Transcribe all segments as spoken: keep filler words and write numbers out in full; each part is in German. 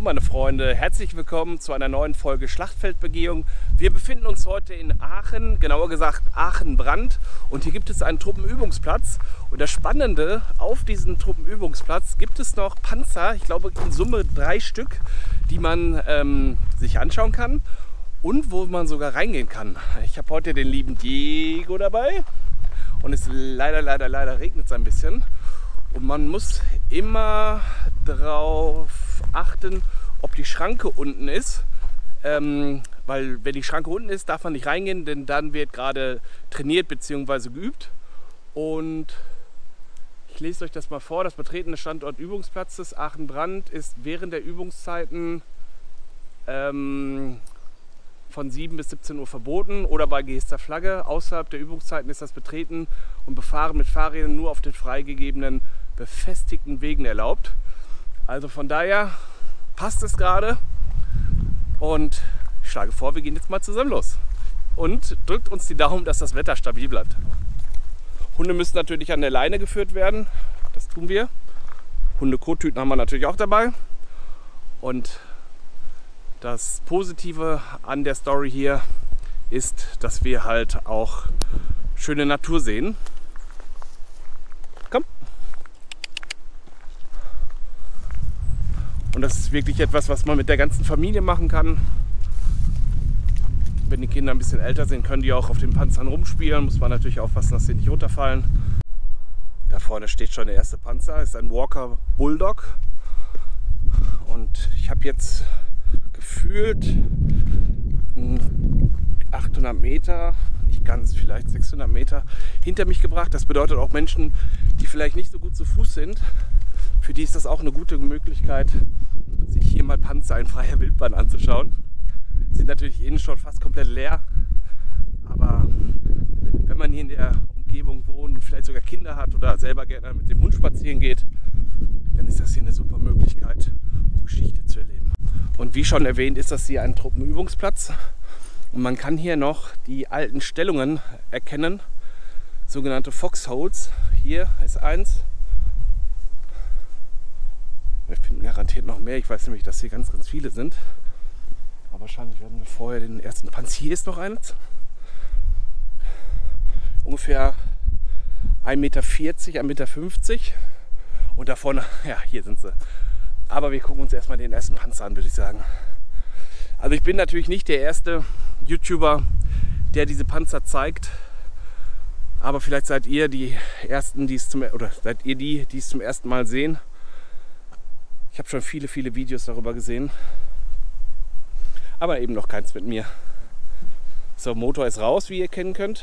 meine Freunde, herzlich willkommen zu einer neuen Folge Schlachtfeldbegehung. Wir befinden uns heute in Aachen, genauer gesagt Aachen-Brand, und hier gibt es einen Truppenübungsplatz. Und das Spannende, auf diesem Truppenübungsplatz gibt es noch Panzer, ich glaube in Summe drei Stück, die man ähm, sich anschauen kann und wo man sogar reingehen kann. Ich habe heute den lieben Diego dabei und es leider, leider, leider regnet es ein bisschen. Und man muss immer darauf achten, ob die Schranke unten ist. Ähm, weil wenn die Schranke unten ist, darf man nicht reingehen, denn dann wird gerade trainiert bzw. geübt. Und ich lese euch das mal vor. Das Betreten des Standortübungsplatzes Aachen-Brand ist während der Übungszeiten ähm, von sieben bis siebzehn Uhr verboten oder bei gehisster Flagge. Außerhalb der Übungszeiten ist das Betreten und Befahren mit Fahrrädern nur auf den freigegebenen befestigten Wegen erlaubt. Also von daher passt es gerade und ich schlage vor, wir gehen jetzt mal zusammen los. Und drückt uns die Daumen, dass das Wetter stabil bleibt. Hunde müssen natürlich an der Leine geführt werden, das tun wir. Hunde-Kottüten haben wir natürlich auch dabei. Und das Positive an der Story hier ist, dass wir halt auch schöne Natur sehen. Komm! Und das ist wirklich etwas, was man mit der ganzen Familie machen kann. Wenn die Kinder ein bisschen älter sind, können die auch auf den Panzern rumspielen. Muss man natürlich aufpassen, dass sie nicht runterfallen. Da vorne steht schon der erste Panzer, das ist ein Walker Bulldog. Und ich habe jetzt gefühlt achthundert Meter, nicht ganz, vielleicht sechshundert Meter hinter mich gebracht. Das bedeutet auch Menschen, die vielleicht nicht so gut zu Fuß sind, für die ist das auch eine gute Möglichkeit, sich hier mal Panzer in freier Wildbahn anzuschauen. Sind natürlich innen schon fast komplett leer, aber wenn man hier in der Umgebung wohnt und vielleicht sogar Kinder hat oder selber gerne mit dem Hund spazieren geht, dann ist das hier eine super Möglichkeit, um Geschichte zu erleben. Und wie schon erwähnt, ist das hier ein Truppenübungsplatz und man kann hier noch die alten Stellungen erkennen, sogenannte Foxholes. Hier ist eins. Wir finden garantiert noch mehr. Ich weiß nämlich, dass hier ganz, ganz viele sind. Aber wahrscheinlich werden wir vorher den ersten Panzer. Hier ist noch eins. Ungefähr ein Meter vierzig, ein Meter fünfzig. Und da vorne, ja, hier sind sie. Aber wir gucken uns erstmal den ersten Panzer an, würde ich sagen. Also ich bin natürlich nicht der erste YouTuber, der diese Panzer zeigt. Aber vielleicht seid ihr die ersten, die es zum oder seid ihr die, die es zum ersten Mal sehen. Ich habe schon viele, viele Videos darüber gesehen. Aber eben noch keins mit mir. So, Motor ist raus, wie ihr kennen könnt.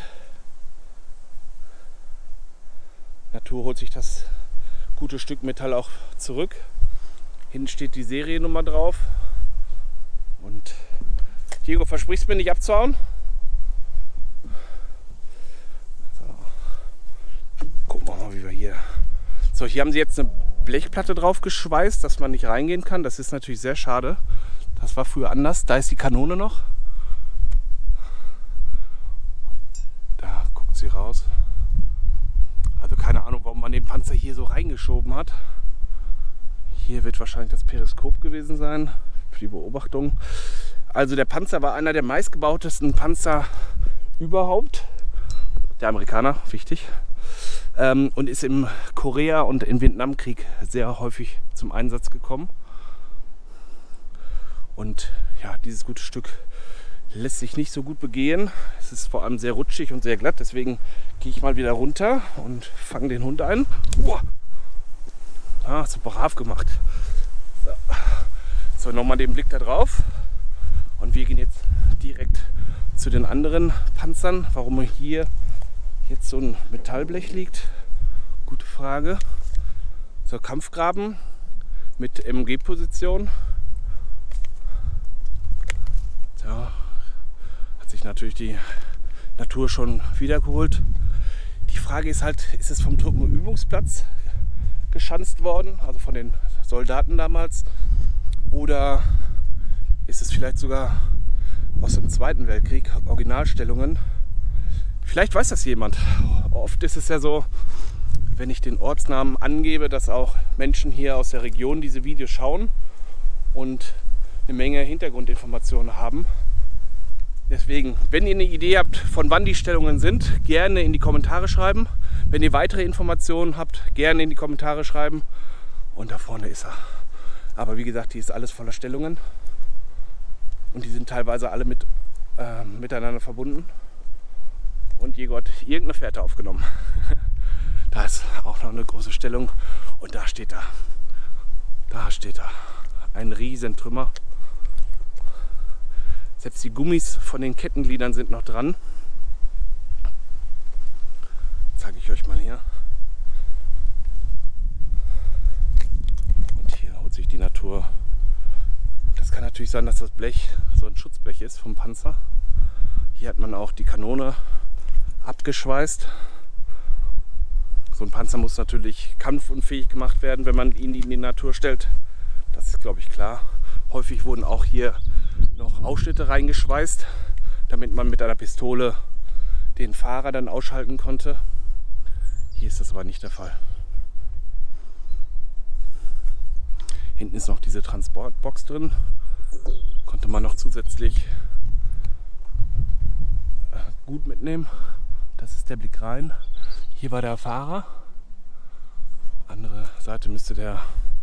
Natur holt sich das gute Stück Metall auch zurück. Hinten steht die Seriennummer drauf. Und Diego, versprichst mir nicht abzuhauen? So. Gucken wir mal, wie wir hier... So, hier haben sie jetzt eine Blechplatte drauf geschweißt, dass man nicht reingehen kann. Das ist natürlich sehr schade. Das war früher anders. Da ist die Kanone noch. Da guckt sie raus. Also keine Ahnung, warum man den Panzer hier so reingeschoben hat. Hier wird wahrscheinlich das Periskop gewesen sein für die Beobachtung. Also der Panzer war einer der meistgebautesten Panzer überhaupt. Der Amerikaner, wichtig. Ähm, und ist im Korea- und im Vietnamkrieg sehr häufig zum Einsatz gekommen. Und ja, dieses gute Stück lässt sich nicht so gut begehen. Es ist vor allem sehr rutschig und sehr glatt. Deswegen gehe ich mal wieder runter und fange den Hund ein. Uah. Ah, super brav gemacht. So, so nochmal den Blick da drauf. Und wir gehen jetzt direkt zu den anderen Panzern. Warum hier jetzt so ein Metallblech liegt, gute Frage. So, Kampfgraben mit M G-Position. So, hat sich natürlich die Natur schon wiedergeholt. Die Frage ist halt, ist es vom Truppenübungsplatz geschanzt worden, also von den Soldaten damals, oder ist es vielleicht sogar aus dem Zweiten Weltkrieg, Originalstellungen? Vielleicht weiß das jemand. Oft ist es ja so, wenn ich den Ortsnamen angebe, dass auch Menschen hier aus der Region diese Videos schauen und eine Menge Hintergrundinformationen haben. Deswegen, wenn ihr eine Idee habt, von wann die Stellungen sind, gerne in die Kommentare schreiben. Wenn ihr weitere Informationen habt, gerne in die Kommentare schreiben. Und da vorne ist er. Aber wie gesagt, hier ist alles voller Stellungen. Und die sind teilweise alle mit, äh, miteinander verbunden. Und Diego hat irgendeine Fährte aufgenommen. Da ist auch noch eine große Stellung. Und da steht er. Da steht er. Ein riesen Trümmer. Selbst die Gummis von den Kettengliedern sind noch dran. Zeige ich euch mal hier. Und hier holt sich die Natur. Das kann natürlich sein, dass das Blech so ein Schutzblech ist vom Panzer. Hier hat man auch die Kanone abgeschweißt. So ein Panzer muss natürlich kampfunfähig gemacht werden, wenn man ihn in die Natur stellt. Das ist, glaube ich, klar. Häufig wurden auch hier noch Ausschnitte reingeschweißt, damit man mit einer Pistole den Fahrer dann ausschalten konnte. Hier ist das aber nicht der Fall. Hinten ist noch diese Transportbox drin. Konnte man noch zusätzlich gut mitnehmen. Das ist der Blick rein. Hier war der Fahrer. Andere Seite müsste der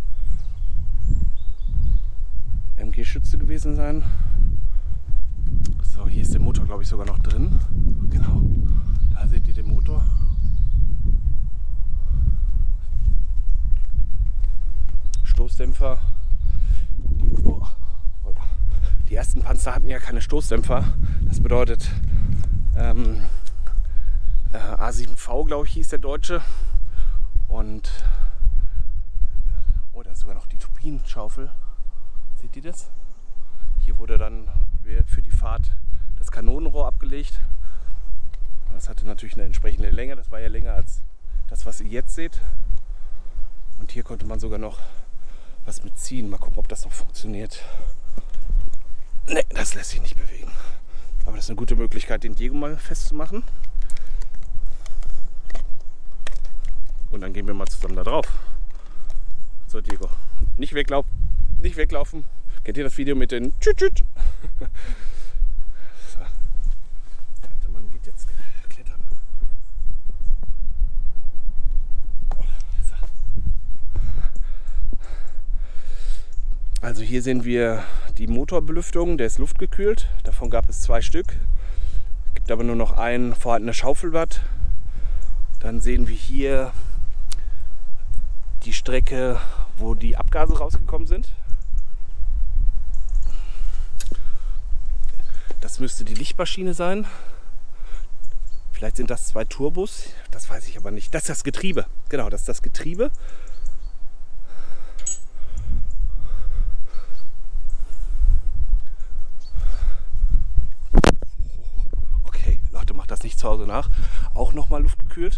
M G-Schütze gewesen sein. So, hier ist der Motor, glaube ich, sogar noch drin. Genau, da seht ihr den Motor. Stoßdämpfer. Die, oh, die ersten Panzer hatten ja keine Stoßdämpfer. Das bedeutet ähm, äh, A sieben V, glaube ich, hieß der deutsche. Und oh, da ist sogar noch die Turbinenschaufel. Seht ihr das? Hier wurde dann für die Fahrt das Kanonenrohr abgelegt. Das hatte natürlich eine entsprechende Länge. Das war ja länger als das, was ihr jetzt seht. Und hier konnte man sogar noch was mitziehen. Mal gucken, ob das noch funktioniert. Ne, das lässt sich nicht bewegen. Aber das ist eine gute Möglichkeit, den Diego mal festzumachen. Und dann gehen wir mal zusammen da drauf. So, Diego, nicht weglaufen. Nicht weglaufen. Kennt ihr das Video mit den Tschüt-Tschüt? So. Der alte Mann geht jetzt klettern. Oh, also hier sehen wir die Motorbelüftung, der ist luftgekühlt. Davon gab es zwei Stück. Es gibt aber nur noch ein vorhandenes Schaufelblatt. Dann sehen wir hier die Strecke, wo die Abgase rausgekommen sind. Das müsste die Lichtmaschine sein. Vielleicht sind das zwei Turbos. Das weiß ich aber nicht. Das ist das Getriebe. Genau, das ist das Getriebe. Okay, Leute, macht das nicht zu Hause nach. Auch nochmal luftgekühlt.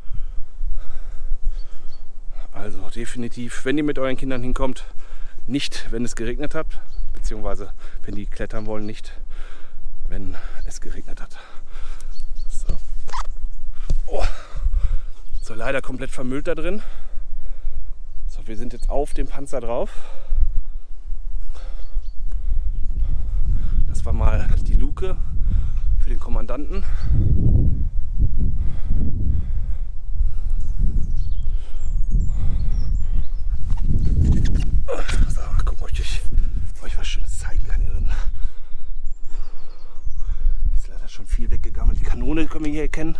Also definitiv, wenn ihr mit euren Kindern hinkommt, nicht, wenn es geregnet hat. Beziehungsweise, wenn die klettern wollen, nicht, wenn es geregnet hat. So, oh. So, leider komplett vermüllt da drin. So, wir sind jetzt auf dem Panzer drauf. Das war mal die Luke für den Kommandanten. So, guck mal, ob ich euch was Schönes zeigen kann hier drin. Ist leider schon viel weggegammelt. Die Kanone können wir hier erkennen.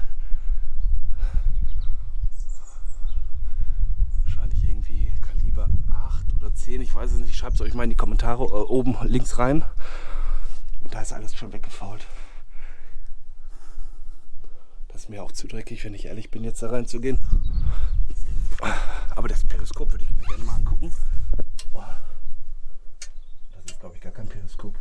Wahrscheinlich irgendwie Kaliber acht oder zehn, ich weiß es nicht. Schreibt es euch mal in die Kommentare äh, oben links rein. Und da ist alles schon weggefault. Das ist mir auch zu dreckig, wenn ich ehrlich bin, jetzt da reinzugehen. Aber das Periskop würde ich mir gerne mal angucken. Das ist, glaube ich, gar kein Periskop.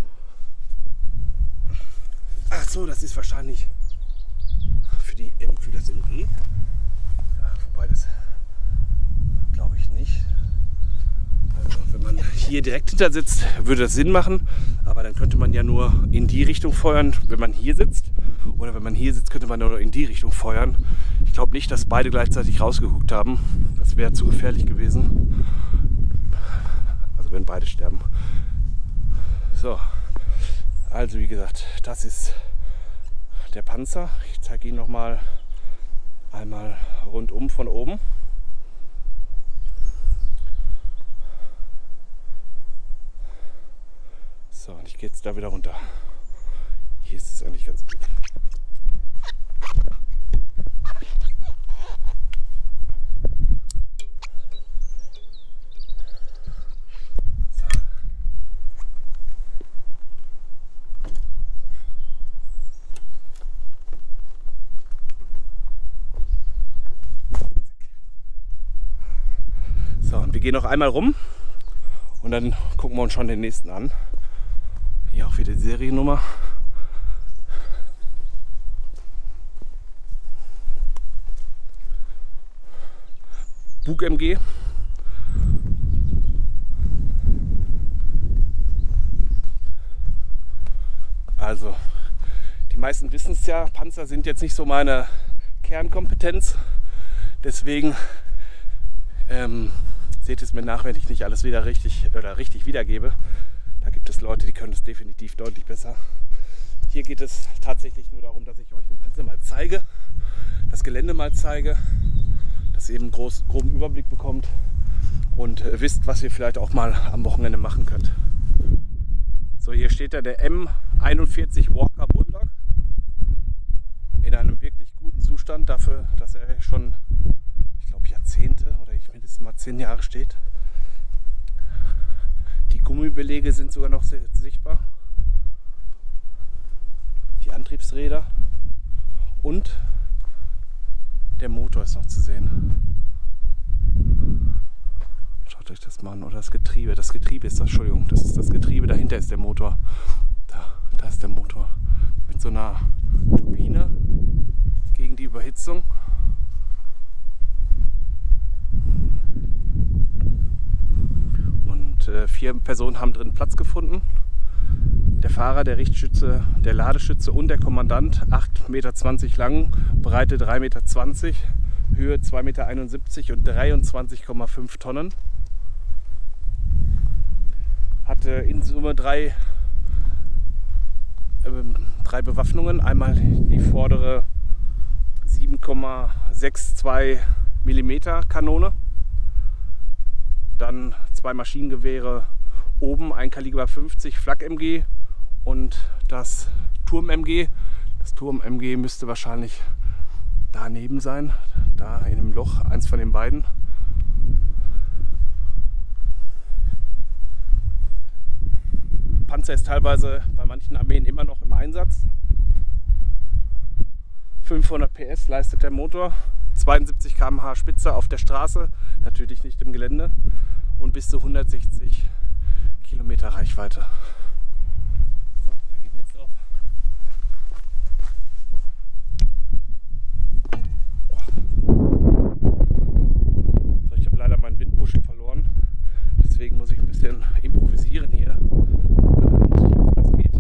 Ach so, das ist wahrscheinlich für, die, für das M G. Ja, wobei das glaube ich nicht. Also, wenn man hier direkt hinter sitzt, würde das Sinn machen. Aber dann könnte man ja nur in die Richtung feuern, wenn man hier sitzt. Oder wenn man hier sitzt, könnte man nur in die Richtung feuern. Ich glaube nicht, dass beide gleichzeitig rausgeguckt haben. Das wäre zu gefährlich gewesen. wenn beide sterben. So, also wie gesagt, das ist der Panzer. Ich zeige ihn noch mal einmal rundum von oben. So, und ich gehe jetzt da wieder runter. Hier ist es eigentlich ganz gut. So, und wir gehen noch einmal rum und dann gucken wir uns schon den nächsten an. Hier auch wieder die Seriennummer. Bug M G. Also, die meisten wissen es ja, Panzer sind jetzt nicht so meine Kernkompetenz. Deswegen ähm, seht es mir nach, wenn ich nicht alles wieder richtig oder richtig wiedergebe. Da gibt es Leute, die können es definitiv deutlich besser. Hier geht es tatsächlich nur darum, dass ich euch den Panzer mal zeige, das Gelände mal zeige, dass ihr eben einen groß, groben Überblick bekommt und äh, wisst, was ihr vielleicht auch mal am Wochenende machen könnt. So, hier steht da der M einundvierzig Walker Bulldog in einem wirklich guten Zustand dafür, dass er schon, ich glaube, Jahrzehnte oder ich mindestens mal zehn Jahre steht. Die Gummibelege sind sogar noch sichtbar. Die Antriebsräder und der Motor ist noch zu sehen. Schaut euch das mal an. Oder das Getriebe. Das Getriebe ist das, Entschuldigung, das ist das Getriebe. Dahinter ist der Motor. Da, da ist der Motor. Mit so einer Turbine gegen die Überhitzung. Vier Personen haben drin Platz gefunden. Der Fahrer, der Richtschütze, der Ladeschütze und der Kommandant. acht Meter zwanzig lang, Breite drei Meter zwanzig, Höhe zwei Meter einundsiebzig und dreiundzwanzig Komma fünf Tonnen. Hatte in Summe drei, äh, drei Bewaffnungen. Einmal die vordere sieben Komma zweiundsechzig Millimeter Kanone. Dann zwei Maschinengewehre oben, ein Kaliber fünfzig Flak M G und das Turm M G. Das Turm M G müsste wahrscheinlich daneben sein, da in dem Loch, eins von den beiden. Panzer ist teilweise bei manchen Armeen immer noch im Einsatz. fünfhundert P S leistet der Motor. zweiundsiebzig Kilometer pro Stunde Spitze auf der Straße, natürlich nicht im Gelände, und bis zu hundertsechzig Kilometer Reichweite. So, da gehen wir jetzt drauf. So, ich habe leider meinen Windpuschel verloren, deswegen muss ich ein bisschen improvisieren hier. Das geht.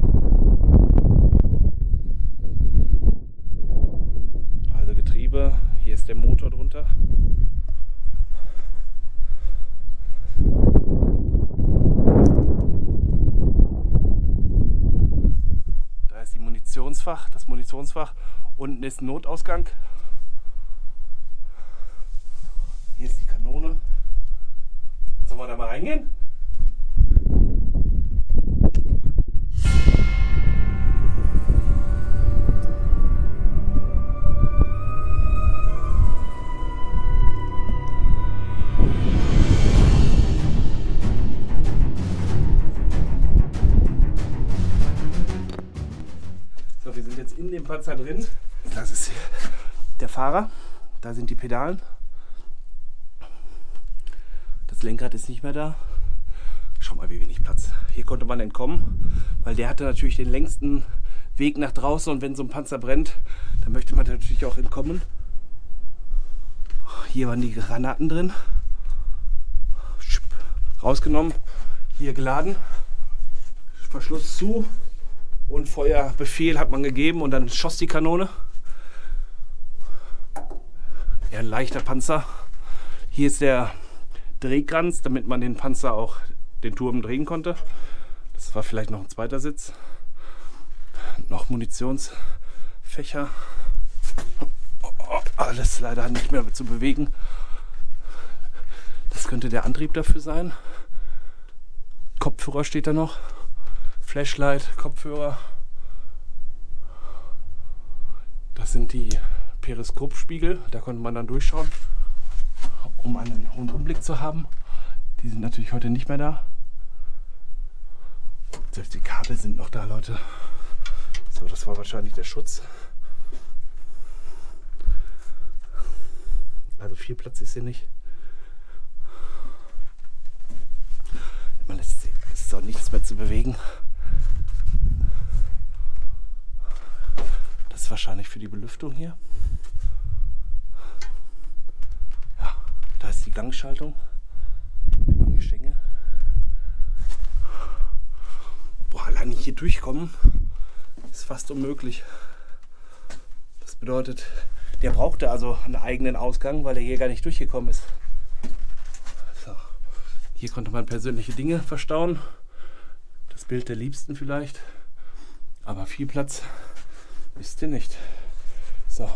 Also Getriebe, hier ist der Motor drunter. Da ist die Munitionsfach, das Munitionsfach. Unten ist ein Notausgang. Hier ist die Kanone. Sollen wir da mal reingehen? So, wir sind jetzt in dem Panzer drin. Das ist der Fahrer. Da sind die Pedalen. Das Lenkrad ist nicht mehr da. Schau mal, wie wenig Platz. Hier konnte man entkommen, weil der hatte natürlich den längsten Weg nach draußen, und wenn so ein Panzer brennt, dann möchte man natürlich auch entkommen. Hier waren die Granaten drin. Rausgenommen, hier geladen, Verschluss zu und Feuerbefehl hat man gegeben und dann schoss die Kanone. Eher ein leichter Panzer. Hier ist der Drehkranz, damit man den Panzer auch den Turm drehen konnte. Das war vielleicht noch ein zweiter Sitz. Noch Munitionsfächer. Oh, alles leider nicht mehr zu bewegen. Das könnte der Antrieb dafür sein. Kopfhörer steht da noch. Flashlight, Kopfhörer. Das sind die Periskopspiegel. Da konnte man dann durchschauen, um einen Rundumblick zu haben. Die sind natürlich heute nicht mehr da. Selbst die Kabel sind noch da, Leute. So, das war wahrscheinlich der Schutz. Also viel Platz ist hier nicht. Man lässt sich, es ist auch nichts mehr zu bewegen. Das ist wahrscheinlich für die Belüftung hier. Ja, da ist die Gangschaltung. Ganggeschenke. Boah, allein hier durchkommen ist fast unmöglich. Das bedeutet, der brauchte also einen eigenen Ausgang, weil er hier gar nicht durchgekommen ist. So. Hier konnte man persönliche Dinge verstauen. Das Bild der Liebsten vielleicht. Aber viel Platz ist hier nicht. So.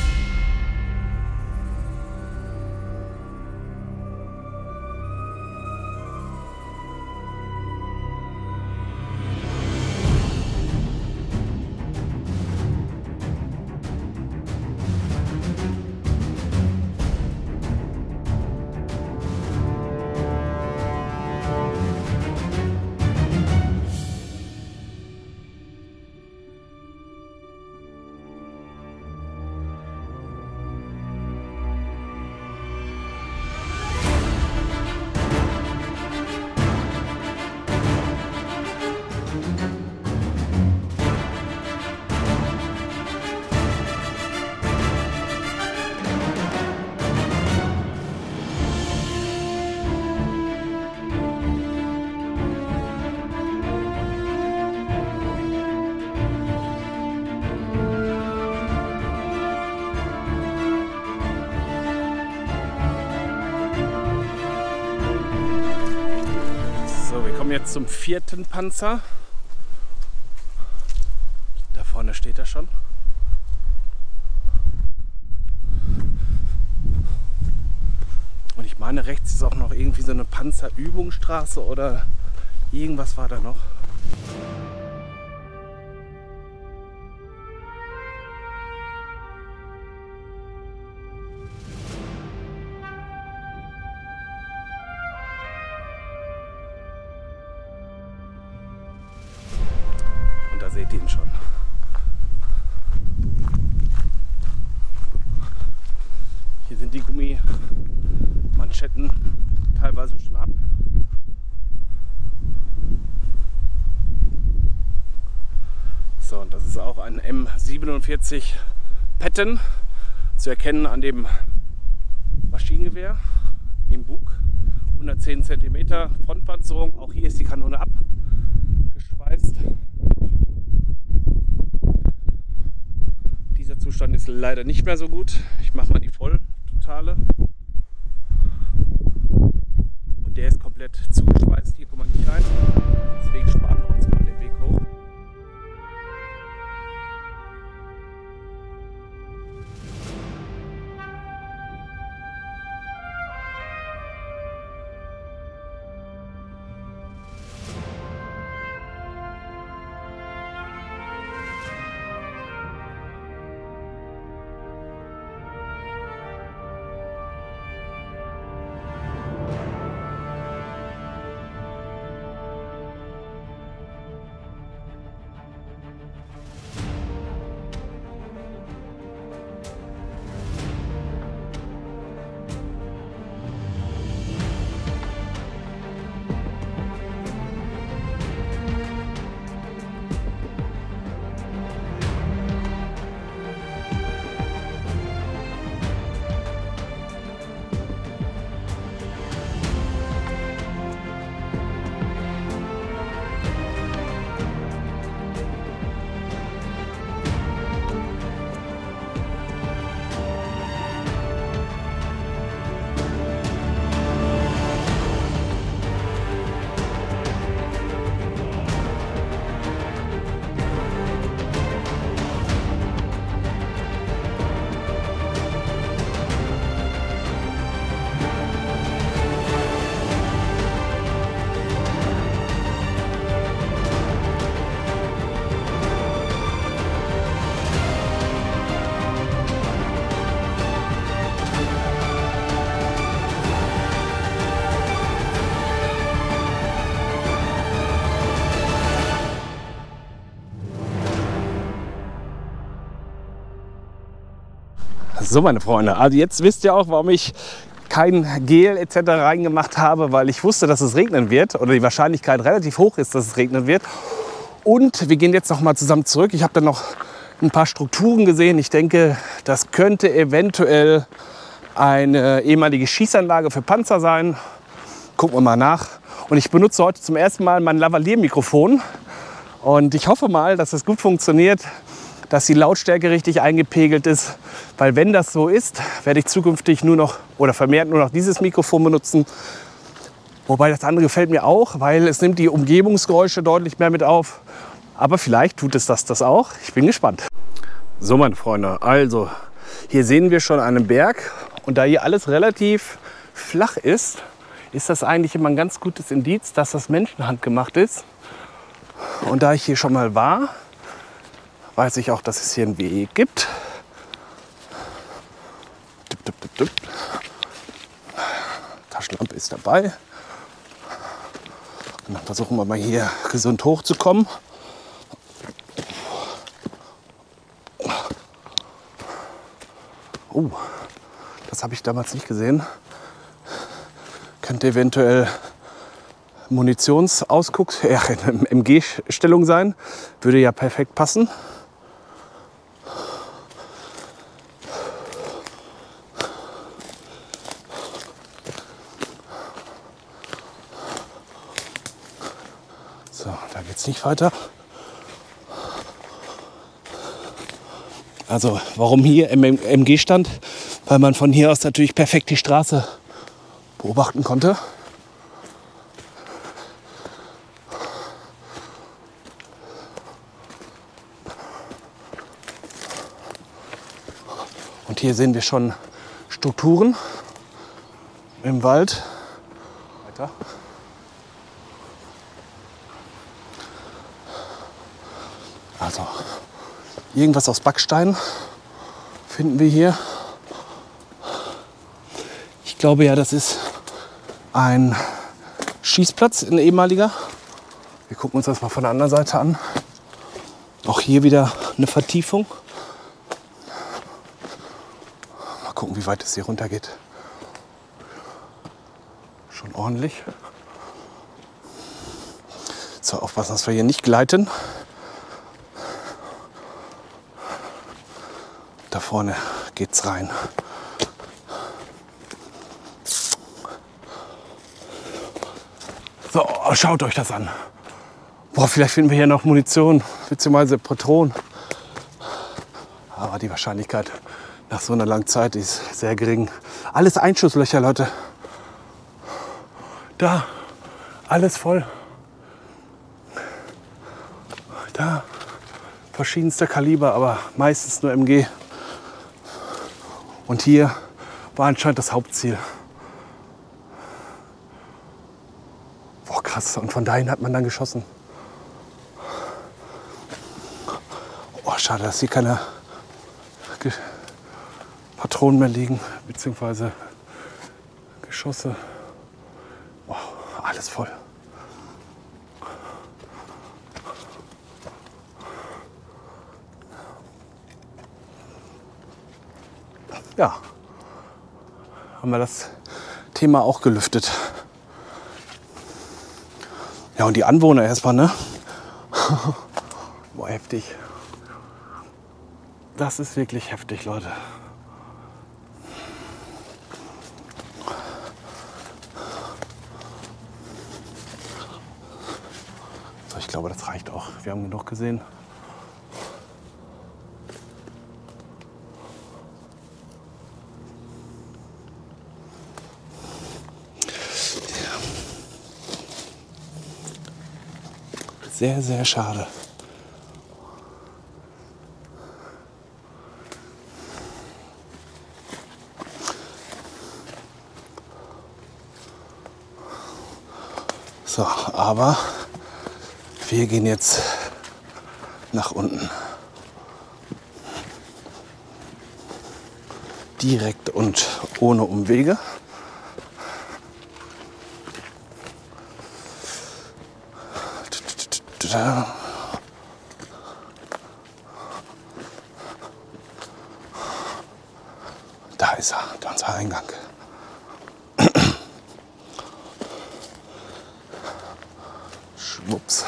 Jetzt zum vierten Panzer. Da vorne steht er schon. Und ich meine, rechts ist auch noch irgendwie so eine Panzerübungsstraße oder irgendwas war da noch. Da seht ihr ihn schon. Hier sind die Gummimanschetten teilweise schon ab. So, und das ist auch ein M siebenundvierzig Patton, zu erkennen an dem Maschinengewehr im Bug. hundertzehn Zentimeter Frontpanzerung. Auch hier ist die Kanone abgeschweißt. Dieser Zustand ist leider nicht mehr so gut. Ich mache mal die voll totale. Und der ist komplett zugeschweißt. Hier kommt man nicht rein. Deswegen sparen wir uns mal den Weg hoch. So, meine Freunde, also jetzt wisst ihr auch, warum ich kein Gel et cetera reingemacht habe, weil ich wusste, dass es regnen wird oder die Wahrscheinlichkeit relativ hoch ist, dass es regnen wird. Und wir gehen jetzt noch mal zusammen zurück. Ich habe dann noch ein paar Strukturen gesehen. Ich denke, das könnte eventuell eine ehemalige Schießanlage für Panzer sein. Gucken wir mal nach. Und ich benutze heute zum ersten Mal mein Lavalier-Mikrofon. Und ich hoffe mal, dass es gut funktioniert, dass die Lautstärke richtig eingepegelt ist. Weil wenn das so ist, werde ich zukünftig nur noch oder vermehrt nur noch dieses Mikrofon benutzen. Wobei das andere gefällt mir auch, weil es nimmt die Umgebungsgeräusche deutlich mehr mit auf. Aber vielleicht tut es das, das auch. Ich bin gespannt. So, meine Freunde, also hier sehen wir schon einen Berg. Und da hier alles relativ flach ist, ist das eigentlich immer ein ganz gutes Indiz, dass das menschenhandgemacht ist. Und da ich hier schon mal war, weiß ich auch, dass es hier einen Weg gibt. Dip, dip, dip, dip. Taschenlampe ist dabei. Und dann versuchen wir mal hier gesund hochzukommen. Oh, das habe ich damals nicht gesehen. Könnte eventuell Munitionsausguck, ja, M G-Stellung sein. Würde ja perfekt passen. So, da geht's nicht weiter. Also, warum hier M G stand? Weil man von hier aus natürlich perfekt die Straße beobachten konnte. Und hier sehen wir schon Strukturen im Wald. Weiter. Also irgendwas aus Backstein finden wir hier. Ich glaube ja, das ist ein Schießplatz, ein ehemaliger. Wir gucken uns das mal von der anderen Seite an. Auch hier wieder eine Vertiefung. Mal gucken, wie weit es hier runter geht. Schon ordentlich. So, aufpassen, dass wir hier nicht gleiten. Da vorne geht's rein. So, schaut euch das an. Boah, vielleicht finden wir hier noch Munition bzw. Patronen. Aber die Wahrscheinlichkeit nach so einer langen Zeit ist sehr gering. Alles Einschusslöcher, Leute. Da, alles voll. Da, verschiedenste Kaliber, aber meistens nur M G. Und hier war anscheinend das Hauptziel. Boah, krass. Und von dahin hat man dann geschossen. Oh, schade, dass hier keine Ge Patronen mehr liegen, beziehungsweise Geschosse. Oh, alles voll. Ja, haben wir das Thema auch gelüftet. Ja, und die Anwohner erstmal, ne? Boah, heftig. Das ist wirklich heftig, Leute. So, ich glaube, das reicht auch. Wir haben genug gesehen. Sehr, sehr schade. So, aber wir gehen jetzt nach unten. Direkt und ohne Umwege. Da ist er, da unser Eingang. Schwupps.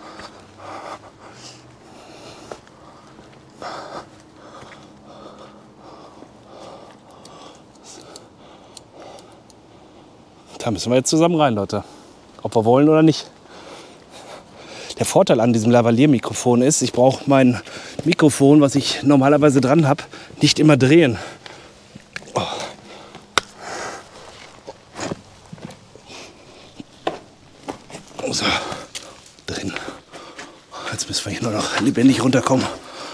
Da müssen wir jetzt zusammen rein, Leute. Ob wir wollen oder nicht. Der Vorteil an diesem Lavalier-Mikrofon ist, ich brauche mein Mikrofon, was ich normalerweise dran habe, nicht immer drehen. Oh. So, drin. Jetzt müssen wir hier nur noch lebendig runterkommen.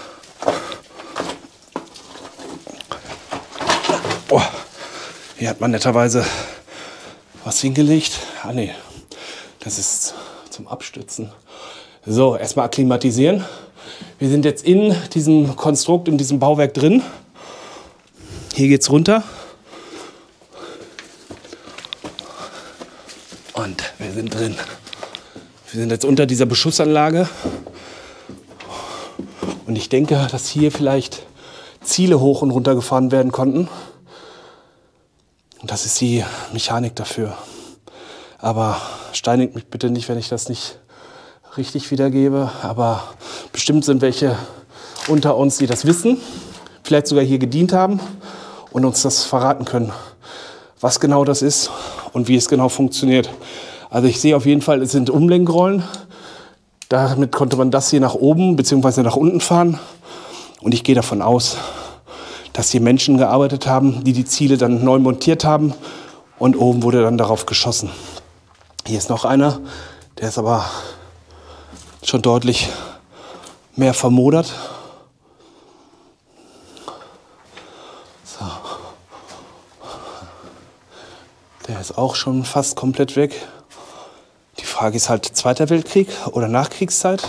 Oh. Hier hat man netterweise was hingelegt. Ah ne, das ist zum Abstützen. So, erstmal akklimatisieren. Wir sind jetzt in diesem Konstrukt, in diesem Bauwerk drin. Hier geht's runter. Und wir sind drin. Wir sind jetzt unter dieser Beschussanlage. Und ich denke, dass hier vielleicht Ziele hoch und runter gefahren werden konnten. Und das ist die Mechanik dafür. Aber steinigt mich bitte nicht, wenn ich das nicht richtig wiedergebe. Aber bestimmt sind welche unter uns, die das wissen, vielleicht sogar hier gedient haben und uns das verraten können, was genau das ist und wie es genau funktioniert. Also ich sehe auf jeden Fall, es sind Umlenkrollen. Damit konnte man das hier nach oben bzw. nach unten fahren. Und ich gehe davon aus, dass hier Menschen gearbeitet haben, die die Ziele dann neu montiert haben. Und oben wurde dann darauf geschossen. Hier ist noch einer, der ist aber schon deutlich mehr vermodert. So. Der ist auch schon fast komplett weg. Die Frage ist halt, Zweiter Weltkrieg oder Nachkriegszeit?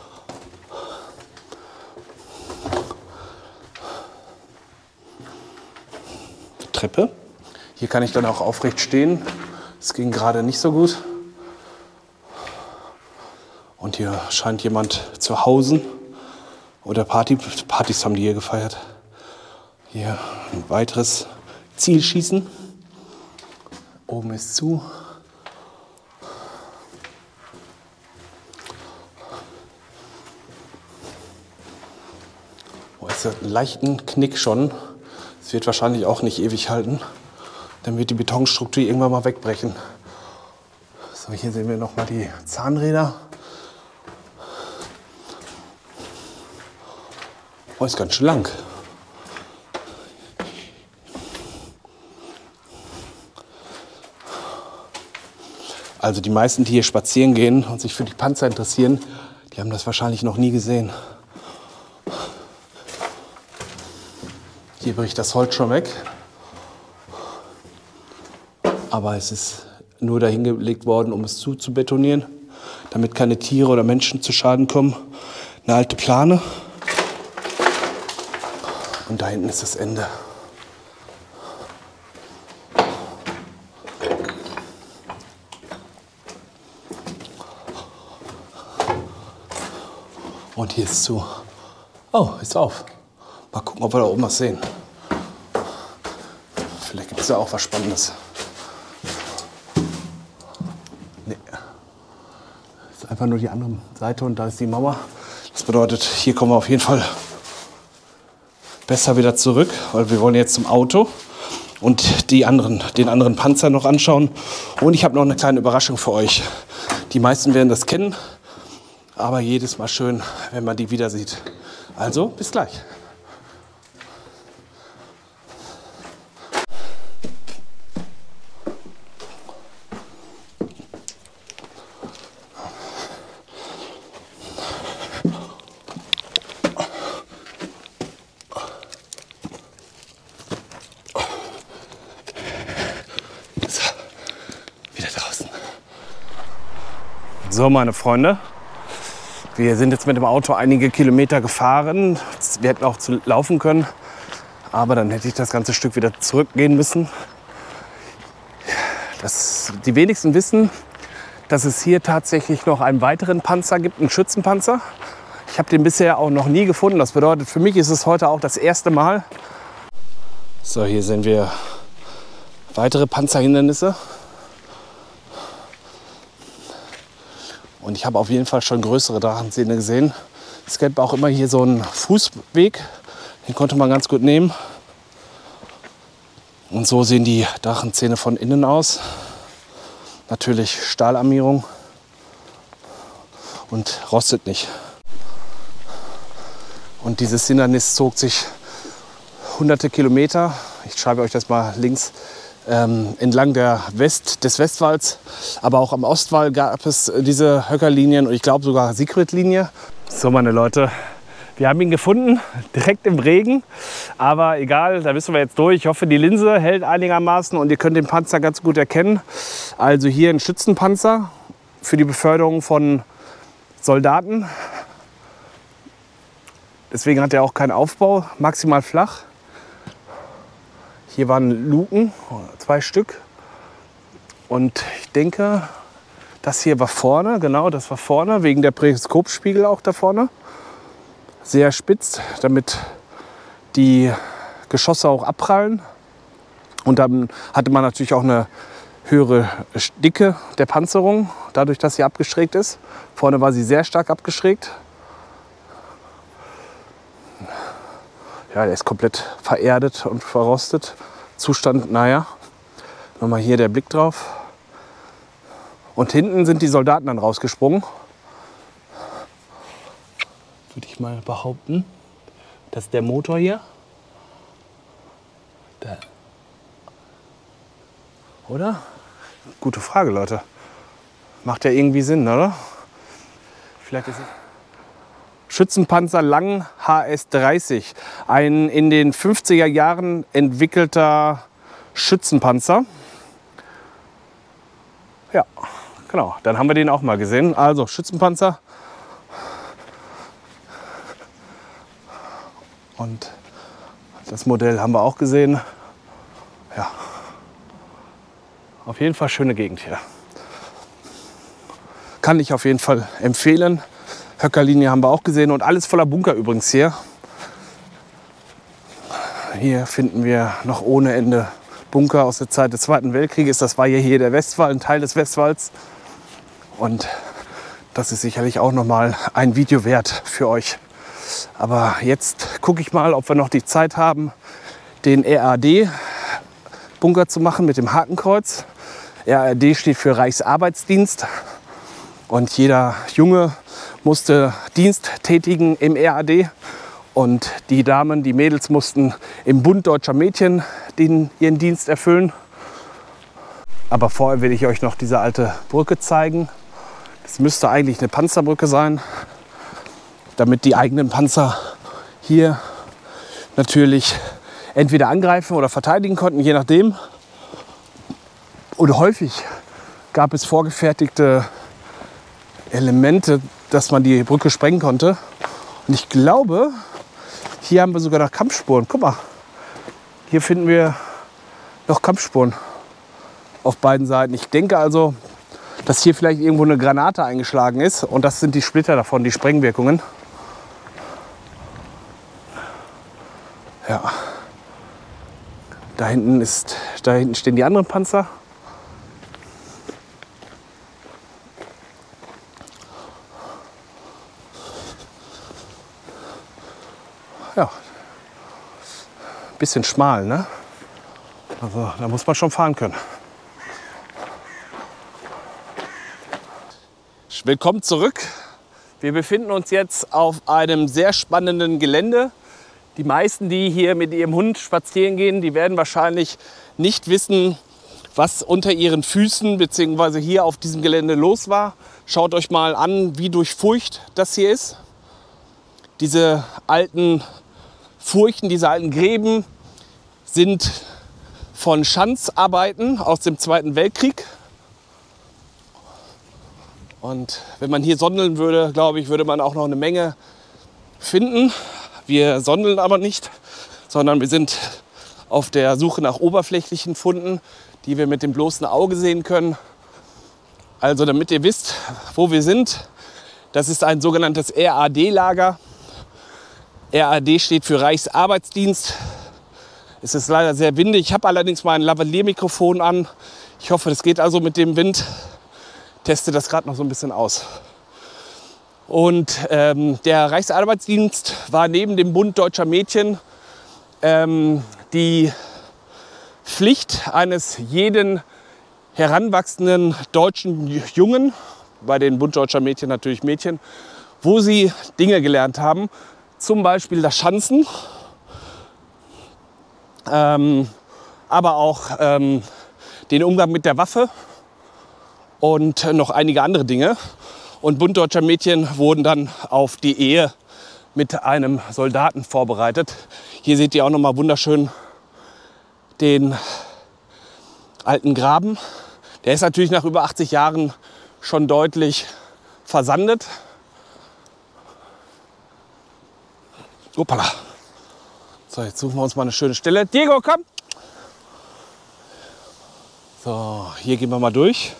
Treppe. Hier kann ich dann auch aufrecht stehen. Es ging gerade nicht so gut. Und hier scheint jemand zu hausen. Oder Party, Partys haben die hier gefeiert. Hier ein weiteres Zielschießen. Oben ist zu. Oh, es hat einen leichten Knick schon. Es wird wahrscheinlich auch nicht ewig halten. Dann wird die Betonstruktur irgendwann mal wegbrechen. So, hier sehen wir noch mal die Zahnräder. Oh, ist ganz schön lang. Also die meisten, die hier spazieren gehen und sich für die Panzer interessieren, die haben das wahrscheinlich noch nie gesehen. Hier bricht das Holz schon weg. Aber es ist nur dahin gelegt worden, um es zuzubetonieren, damit keine Tiere oder Menschen zu Schaden kommen. Eine alte Plane. Und da hinten ist das Ende. Und hier ist zu. Oh, ist auf. Mal gucken, ob wir da oben was sehen. Vielleicht gibt es da auch was Spannendes. Nee. Das ist einfach nur die andere Seite und da ist die Mauer. Das bedeutet, hier kommen wir auf jeden Fall besser wieder zurück, weil wir wollen jetzt zum Auto und die anderen, den anderen Panzer noch anschauen. Und ich habe noch eine kleine Überraschung für euch. Die meisten werden das kennen, aber jedes Mal schön, wenn man die wieder sieht. Also, bis gleich. So, meine Freunde, wir sind jetzt mit dem Auto einige Kilometer gefahren. Wir hätten auch zu laufen können, aber dann hätte ich das ganze Stück wieder zurückgehen müssen. Das, die wenigsten wissen, dass es hier tatsächlich noch einen weiteren Panzer gibt, einen Schützenpanzer. Ich habe den bisher auch noch nie gefunden. Das bedeutet, für mich ist es heute auch das erste Mal. So, hier sehen wir weitere Panzerhindernisse. Und ich habe auf jeden Fall schon größere Drachenzähne gesehen. Es gab auch immer hier so einen Fußweg, den konnte man ganz gut nehmen. Und so sehen die Drachenzähne von innen aus. Natürlich Stahlarmierung und rostet nicht. Und dieses Hindernis zog sich hunderte Kilometer. Ich schreibe euch das mal links. Ähm, entlang der West, des Westwalls, aber auch am Ostwall gab es diese Höckerlinien und ich glaube sogar Sigrid-Linie. So, meine Leute, wir haben ihn gefunden, direkt im Regen, aber egal, da müssen wir jetzt durch. Ich hoffe, die Linse hält einigermaßen und ihr könnt den Panzer ganz gut erkennen. Also hier ein Schützenpanzer für die Beförderung von Soldaten. Deswegen hat er auch keinen Aufbau, maximal flach. Hier waren Luken, zwei Stück. Und ich denke, das hier war vorne, genau, das war vorne, wegen der Periskopspiegel auch da vorne. Sehr spitz, damit die Geschosse auch abprallen. Und dann hatte man natürlich auch eine höhere Dicke der Panzerung, dadurch, dass sie abgeschrägt ist. Vorne war sie sehr stark abgeschrägt. Ja, der ist komplett vererdet und verrostet. Zustand, naja. Nochmal hier der Blick drauf. Und hinten sind die Soldaten dann rausgesprungen. Würde ich mal behaupten. Das ist der Motor hier. Da. Oder? Gute Frage, Leute. Macht ja irgendwie Sinn, oder? Vielleicht ist es Schützenpanzer Lang H S dreißig, ein in den fünfziger Jahren entwickelter Schützenpanzer. Ja, genau, dann haben wir den auch mal gesehen. Also Schützenpanzer. Und das Modell haben wir auch gesehen. Ja, auf jeden Fall schöne Gegend hier. Kann ich auf jeden Fall empfehlen. Höckerlinie haben wir auch gesehen und alles voller Bunker übrigens hier. Hier finden wir noch ohne Ende Bunker aus der Zeit des Zweiten Weltkrieges. Das war ja hier der Westwall, ein Teil des Westwalls. Und das ist sicherlich auch noch mal ein Video wert für euch. Aber jetzt gucke ich mal, ob wir noch die Zeit haben, den R A D-Bunker zu machen mit dem Hakenkreuz. R A D steht für Reichsarbeitsdienst. Und jeder Junge musste Dienst tätigen im R A D. Und die Damen, die Mädels mussten im Bund Deutscher Mädchen den, ihren Dienst erfüllen. Aber vorher will ich euch noch diese alte Brücke zeigen. Das müsste eigentlich eine Panzerbrücke sein, damit die eigenen Panzer hier natürlich entweder angreifen oder verteidigen konnten, je nachdem. Und häufig gab es vorgefertigte Elemente, dass man die Brücke sprengen konnte. Und ich glaube, hier haben wir sogar noch Kampfspuren. Guck mal, hier finden wir noch Kampfspuren auf beiden Seiten. Ich denke also, dass hier vielleicht irgendwo eine Granate eingeschlagen ist. Und das sind die Splitter davon, die Sprengwirkungen. Ja. Da hinten, ist, da hinten stehen die anderen Panzer. Ja, bisschen schmal, ne? Also da muss man schon fahren können. Willkommen zurück. Wir befinden uns jetzt auf einem sehr spannenden Gelände. Die meisten, die hier mit ihrem Hund spazieren gehen, die werden wahrscheinlich nicht wissen, was unter ihren Füßen bzw. hier auf diesem Gelände los war. Schaut euch mal an, wie durchfurcht das hier ist. Diese alten Furchen, diese alten Gräben sind von Schanzarbeiten aus dem Zweiten Weltkrieg. Und wenn man hier sondeln würde, glaube ich, würde man auch noch eine Menge finden. Wir sondeln aber nicht, sondern wir sind auf der Suche nach oberflächlichen Funden, die wir mit dem bloßen Auge sehen können. Also damit ihr wisst, wo wir sind, das ist ein sogenanntes R A D-Lager. R A D steht für Reichsarbeitsdienst. Es ist leider sehr windig. Ich habe allerdings mein Lavalier-Mikrofon an. Ich hoffe, das geht also mit dem Wind. Teste das gerade noch so ein bisschen aus. Und ähm, der Reichsarbeitsdienst war neben dem Bund Deutscher Mädchen ähm, die Pflicht eines jeden heranwachsenden deutschen Jungen, bei den Bund Deutscher Mädchen natürlich Mädchen, wo sie Dinge gelernt haben. Zum Beispiel das Schanzen, ähm, aber auch ähm, den Umgang mit der Waffe und noch einige andere Dinge. Und Bund Deutscher Mädchen wurden dann auf die Ehe mit einem Soldaten vorbereitet. Hier seht ihr auch noch mal wunderschön den alten Graben. Der ist natürlich nach über achtzig Jahren schon deutlich versandet. Hoppala. So, jetzt suchen wir uns mal eine schöne Stelle. Diego, komm! So, hier gehen wir mal durch.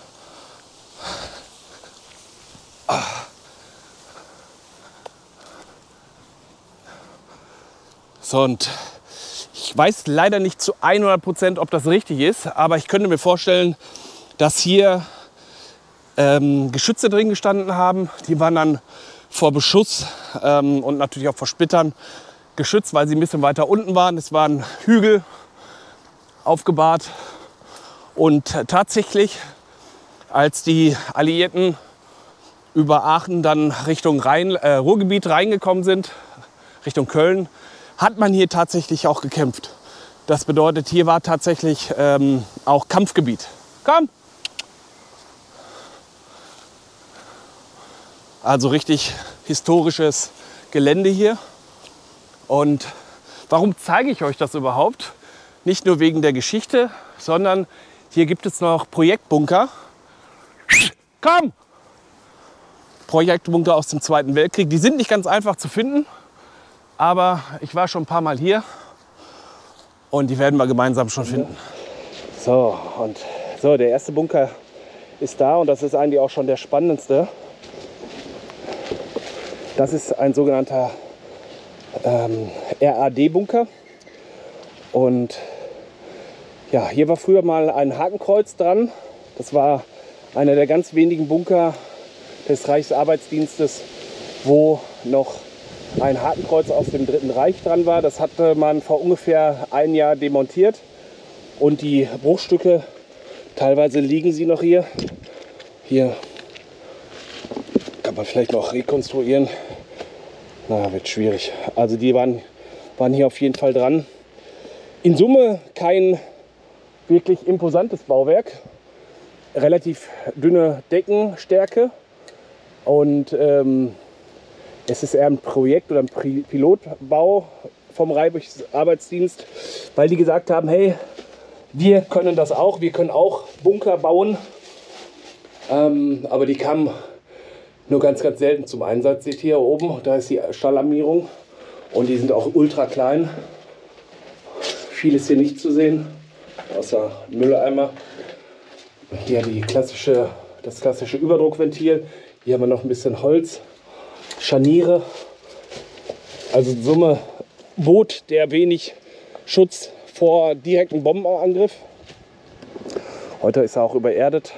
So, und ich weiß leider nicht zu hundert Prozent, ob das richtig ist, aber ich könnte mir vorstellen, dass hier ähm, Geschütze drin gestanden haben. Die waren dann vor Beschuss ähm, und natürlich auch vor Splittern geschützt, weil sie ein bisschen weiter unten waren. Es waren Hügel aufgebahrt. Und tatsächlich, als die Alliierten über Aachen dann Richtung Rhein, äh, Ruhrgebiet reingekommen sind, Richtung Köln, hat man hier tatsächlich auch gekämpft. Das bedeutet, hier war tatsächlich ähm, auch Kampfgebiet. Komm! Also richtig historisches Gelände hier. Und warum zeige ich euch das überhaupt? Nicht nur wegen der Geschichte, sondern hier gibt es noch Projektbunker. Komm! Projektbunker aus dem Zweiten Weltkrieg. Die sind nicht ganz einfach zu finden, aber ich war schon ein paar Mal hier und die werden wir gemeinsam schon finden. So, und so, der erste Bunker ist da und das ist eigentlich auch schon der spannendste. Das ist ein sogenannter ähm, R A D-Bunker. Und ja, hier war früher mal ein Hakenkreuz dran. Das war einer der ganz wenigen Bunker des Reichsarbeitsdienstes, wo noch ein Hakenkreuz aus dem Dritten Reich dran war. Das hatte man vor ungefähr ein Jahr demontiert. Und die Bruchstücke, teilweise liegen sie noch hier. Hier kann man vielleicht noch rekonstruieren. Na, wird schwierig. Also die waren, waren hier auf jeden Fall dran. In Summe kein wirklich imposantes Bauwerk. Relativ dünne Deckenstärke. Und ähm, es ist eher ein Projekt oder ein Pilotbau vom Reichsarbeitsdienst, weil die gesagt haben, hey, wir können das auch, wir können auch Bunker bauen. Ähm, aber die kamen nur ganz, ganz selten zum Einsatz. Seht ihr hier oben, da ist die Stallarmierung und die sind auch ultra klein. Viel ist hier nicht zu sehen, außer Mülleimer. Hier die klassische, das klassische Überdruckventil. Hier haben wir noch ein bisschen Holz, Scharniere. Also in Summe bot der wenig Schutz vor direktem Bombenangriff. Heute ist er auch übererdet.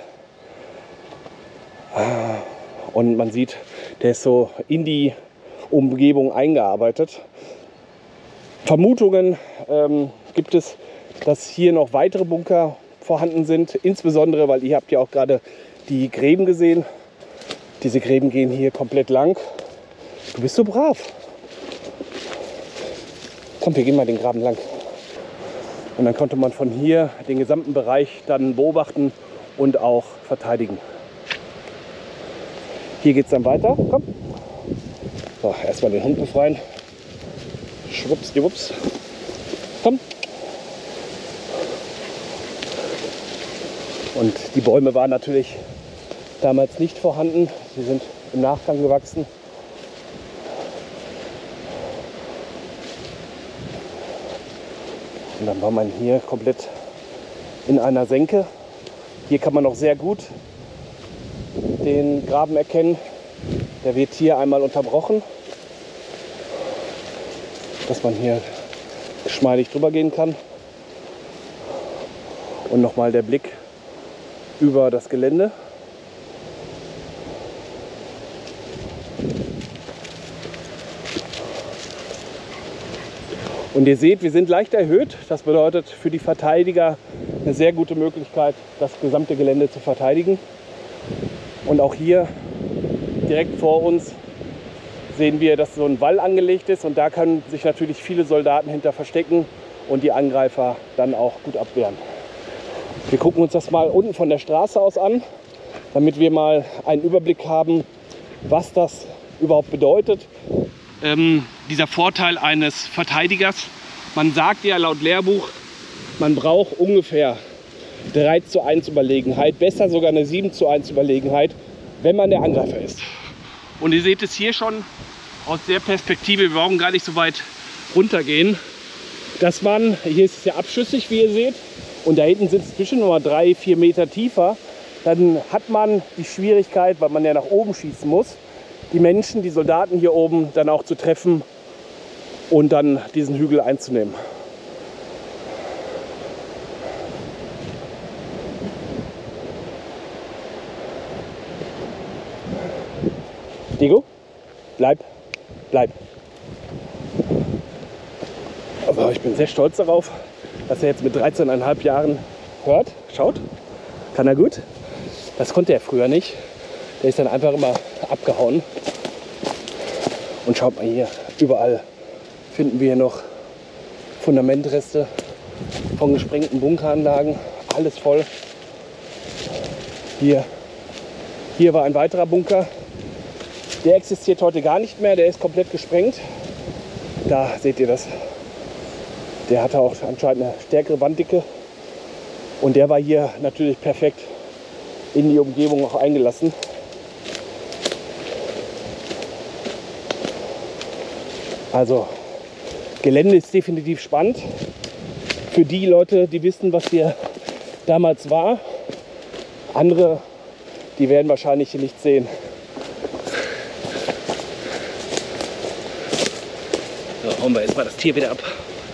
Und man sieht, der ist so in die Umgebung eingearbeitet. Vermutungen ähm, gibt es, dass hier noch weitere Bunker vorhanden sind. Insbesondere, weil ihr habt ja auch gerade die Gräben gesehen. Diese Gräben gehen hier komplett lang. Du bist so brav. Komm, wir gehen mal den Graben lang. Und dann konnte man von hier den gesamten Bereich dann beobachten und auch verteidigen. Hier geht es dann weiter. Komm. So, erstmal den Hund befreien. Schwuppsdiwupps. Komm. Und die Bäume waren natürlich damals nicht vorhanden. Sie sind im Nachgang gewachsen. Und dann war man hier komplett in einer Senke. Hier kann man noch sehr gut den Graben erkennen. Der wird hier einmal unterbrochen, dass man hier geschmeidig drüber gehen kann. Und nochmal der Blick über das Gelände. Und ihr seht, wir sind leicht erhöht. Das bedeutet für die Verteidiger eine sehr gute Möglichkeit, das gesamte Gelände zu verteidigen. Und auch hier direkt vor uns sehen wir, dass so ein Wall angelegt ist. Und da können sich natürlich viele Soldaten hinter verstecken und die Angreifer dann auch gut abwehren. Wir gucken uns das mal unten von der Straße aus an, damit wir mal einen Überblick haben, was das überhaupt bedeutet. Ähm, dieser Vorteil eines Verteidigers, man sagt ja laut Lehrbuch, man braucht ungefähr drei zu eins Überlegenheit, besser sogar eine sieben zu eins Überlegenheit, wenn man der Angreifer ist. Und ihr seht es hier schon aus der Perspektive, wir brauchen gar nicht so weit runtergehen, dass man, hier ist es ja abschüssig, wie ihr seht, und da hinten sind es zwischen nochmal drei, vier Meter tiefer, dann hat man die Schwierigkeit, weil man ja nach oben schießen muss, die Menschen, die Soldaten hier oben dann auch zu treffen und dann diesen Hügel einzunehmen. Diego, bleib, bleib. Aber ich bin sehr stolz darauf, dass er jetzt mit dreizehn Komma fünf Jahren hört, schaut, kann er gut. Das konnte er früher nicht. Der ist dann einfach immer abgehauen. Und schaut mal hier, überall finden wir hier noch Fundamentreste von gesprengten Bunkeranlagen. Alles voll. Hier, hier war ein weiterer Bunker. Der existiert heute gar nicht mehr, der ist komplett gesprengt. Da seht ihr das. Der hatte auch anscheinend eine stärkere Wanddicke. Und der war hier natürlich perfekt in die Umgebung auch eingelassen. Also Gelände ist definitiv spannend für die Leute, die wissen, was hier damals war. Andere, die werden wahrscheinlich hier nichts sehen. So, hauen wir jetzt mal das Tier wieder ab.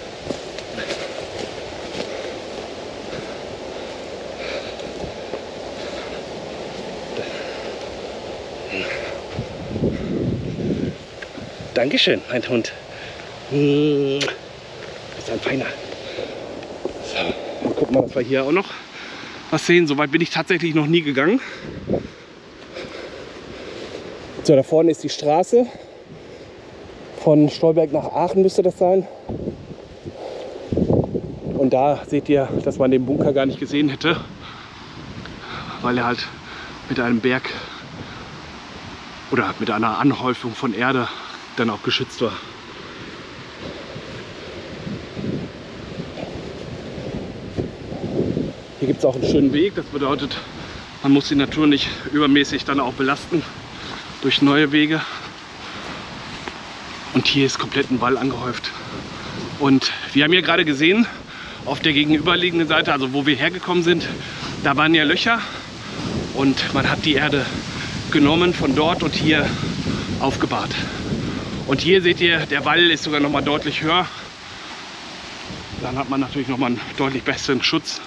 Dankeschön, mein Hund. Hm, ist ein feiner. So, dann gucken wir, dass wir hier auch noch was sehen. Soweit bin ich tatsächlich noch nie gegangen. So, da vorne ist die Straße. Von Stolberg nach Aachen müsste das sein. Und da seht ihr, dass man den Bunker gar nicht gesehen hätte, weil er halt mit einem Berg oder mit einer Anhäufung von Erde dann auch geschützt war. Hier gibt es auch einen schönen Weg. Das bedeutet, man muss die Natur nicht übermäßig dann auch belasten durch neue Wege. Und hier ist komplett ein Wall angehäuft. Und wir haben hier gerade gesehen, auf der gegenüberliegenden Seite, also wo wir hergekommen sind, da waren ja Löcher. Und man hat die Erde genommen von dort und hier aufgebahrt. Und hier seht ihr, der Wall ist sogar noch mal deutlich höher. Dann hat man natürlich noch mal einen deutlich besseren Schutz.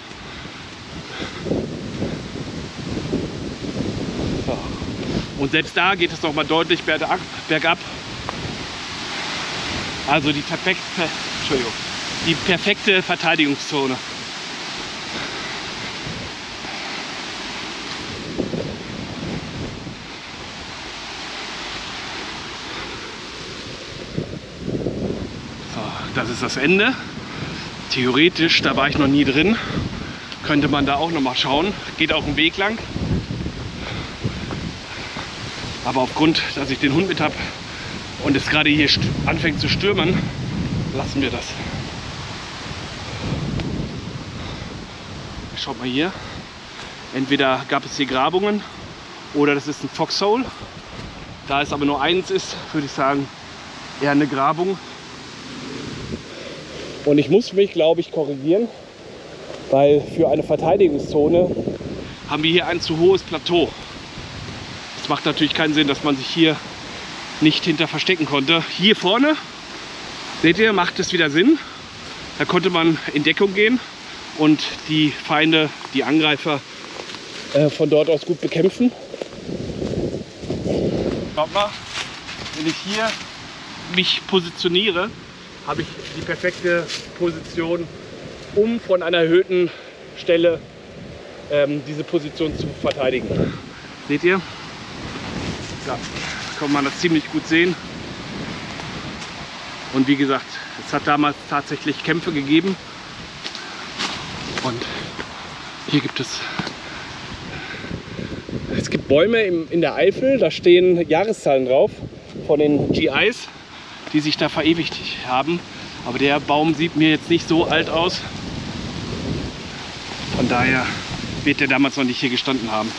So. Und selbst da geht es noch mal deutlich bergab. bergab. Also die perfekte, Entschuldigung, die perfekte Verteidigungszone. Das ist das Ende. Theoretisch, da war ich noch nie drin, könnte man da auch noch mal schauen. Geht auch einen Weg lang. Aber aufgrund, dass ich den Hund mit habe und es gerade hier anfängt zu stürmen, lassen wir das. Schaut mal hier. Entweder gab es hier Grabungen oder das ist ein Foxhole. Da es aber nur eins ist, würde ich sagen, eher eine Grabung. Und ich muss mich, glaube ich, korrigieren, weil für eine Verteidigungszone haben wir hier ein zu hohes Plateau. Es macht natürlich keinen Sinn, dass man sich hier nicht hinter verstecken konnte. Hier vorne, seht ihr, macht es wieder Sinn. Da konnte man in Deckung gehen und die Feinde, die Angreifer äh, von dort aus gut bekämpfen. Schaut mal, wenn ich hier mich positioniere, habe ich die perfekte Position, um von einer erhöhten Stelle ähm, diese Position zu verteidigen. Seht ihr? Ja, kann man das ziemlich gut sehen. Und wie gesagt, es hat damals tatsächlich Kämpfe gegeben. Und hier gibt es, es gibt Bäume im, in der Eifel, da stehen Jahreszahlen drauf von den G Is, die sich da verewigt haben. Aber der Baum sieht mir jetzt nicht so alt aus. Von daher wird der damals noch nicht hier gestanden haben.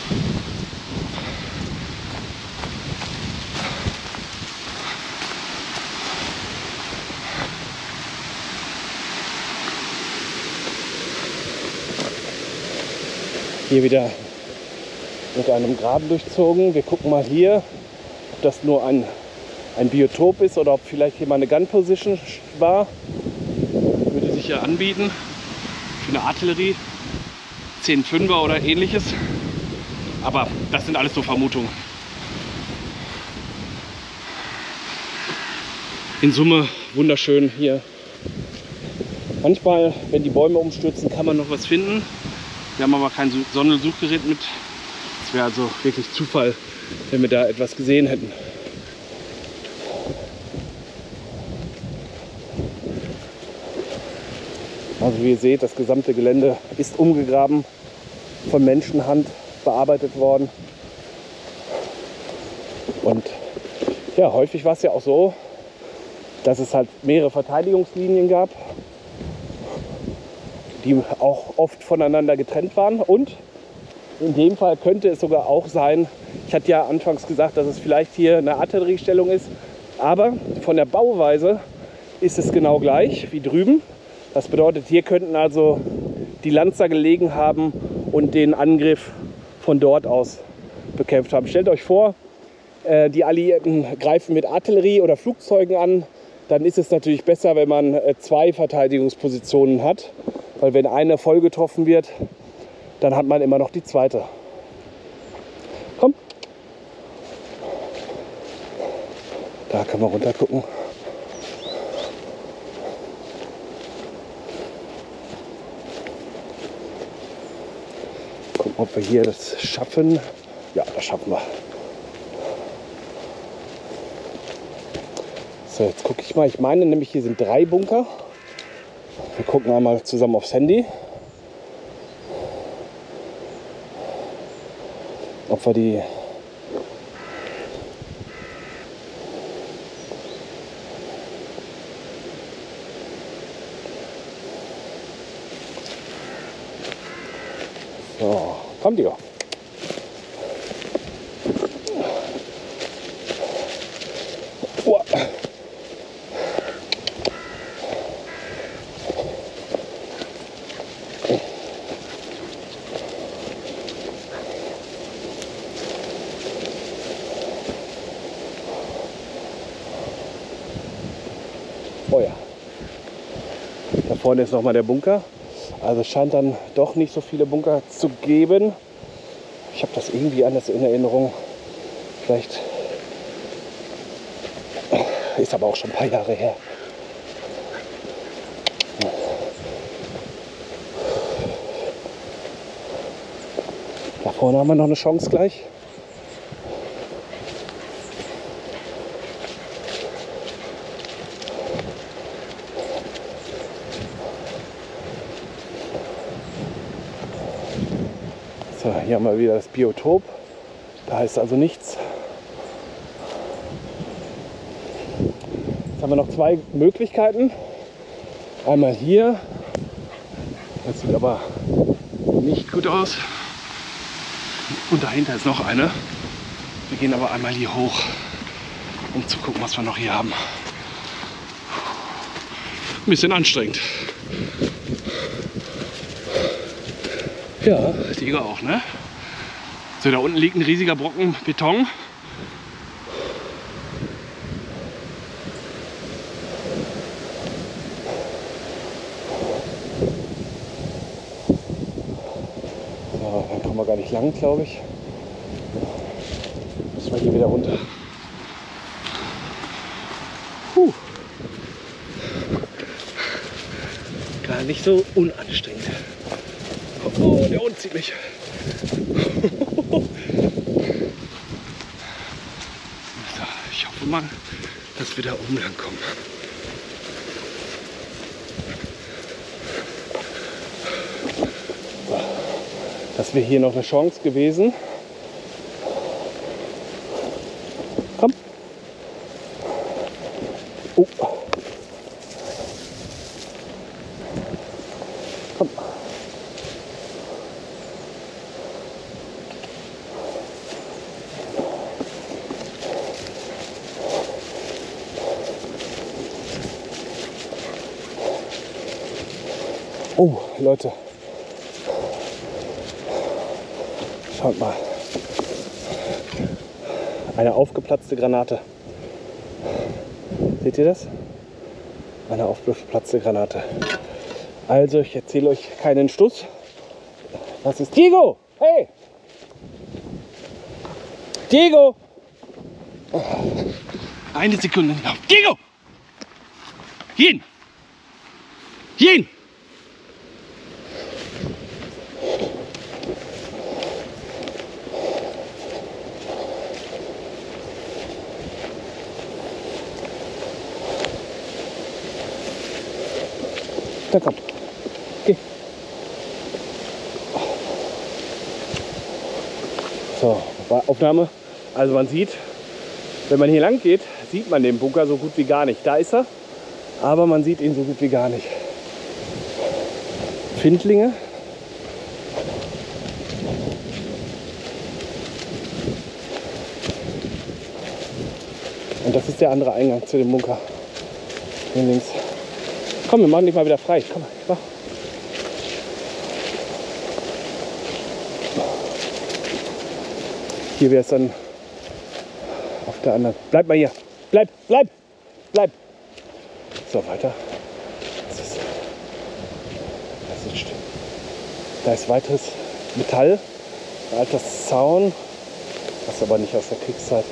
Hier wieder mit einem Graben durchzogen. Wir gucken mal hier, ob das nur ein, ein Biotop ist oder ob vielleicht hier mal eine Gun Position war. Würde sich ja anbieten für eine Artillerie, zehn Fünfer oder ähnliches. Aber das sind alles so Vermutungen. In Summe wunderschön hier. Manchmal, wenn die Bäume umstürzen, kann man noch was finden. Wir haben aber kein Sondersuchgerät mit. Es wäre also wirklich Zufall, wenn wir da etwas gesehen hätten. Also wie ihr seht, das gesamte Gelände ist umgegraben, von Menschenhand bearbeitet worden. Und ja, häufig war es ja auch so, dass es halt mehrere Verteidigungslinien gab, die auch oft voneinander getrennt waren. Und in dem Fall könnte es sogar auch sein, ich hatte ja anfangs gesagt, dass es vielleicht hier eine Artilleriestellung ist, aber von der Bauweise ist es genau gleich wie drüben. Das bedeutet, hier könnten also die Lanzer gelegen haben und den Angriff von dort aus bekämpft haben. Stellt euch vor, die Alliierten greifen mit Artillerie oder Flugzeugen an, dann ist es natürlich besser, wenn man zwei Verteidigungspositionen hat. Weil wenn eine voll getroffen wird, dann hat man immer noch die zweite. Komm. Da können wir runter gucken. Gucken, ob wir hier das schaffen. Ja, das schaffen wir. So, jetzt gucke ich mal. Ich meine nämlich, hier sind drei Bunker. Wir gucken einmal zusammen aufs Handy, ob wir die so, kommt ihr. Oh. Oh ja, da vorne ist noch mal der Bunker. Also es scheint dann doch nicht so viele Bunker zu geben. Ich habe das irgendwie anders in Erinnerung. Vielleicht ist aber auch schon ein paar Jahre her. Da vorne haben wir noch eine Chance gleich. So, hier haben wir wieder das Biotop. Da heißt also nichts. Jetzt haben wir noch zwei Möglichkeiten. Einmal hier. Das sieht aber nicht gut aus. Und dahinter ist noch eine. Wir gehen aber einmal hier hoch, um zu gucken, was wir noch hier haben. Ein bisschen anstrengend. Ja, Tiger auch, ne? So, da unten liegt ein riesiger Brocken Beton. Aber dann kommen wir gar nicht lang, glaube ich. Müssen wir hier wieder runter. Puh. Gar nicht so unanstrengend. Oh, der Hund zieht mich. Ich hoffe mal, dass wir da oben lang kommen. Das wäre hier noch eine Chance gewesen. Komm. Oh. Komm. Oh, Leute. Schaut mal. Eine aufgeplatzte Granate. Seht ihr das? Eine aufgeplatzte Granate. Also, ich erzähle euch keinen Stuss. Das ist Diego! Hey! Diego! Eine Sekunde. Diego! Hin! Hin! Da komm. Geh. So, Aufnahme. Also man sieht, wenn man hier lang geht, sieht man den Bunker so gut wie gar nicht. Da ist er, aber man sieht ihn so gut wie gar nicht. Findlinge. Und das ist der andere Eingang zu dem Bunker. Hier links. Komm, wir machen dich mal wieder frei. Komm mal, mach. Hier wäre es dann auf der anderen. Bleib mal hier. Bleib, bleib, bleib. So, weiter. Das ist, das ist, da ist weiteres Metall, ein alter Zaun, das ist aber nicht aus der Kriegszeit.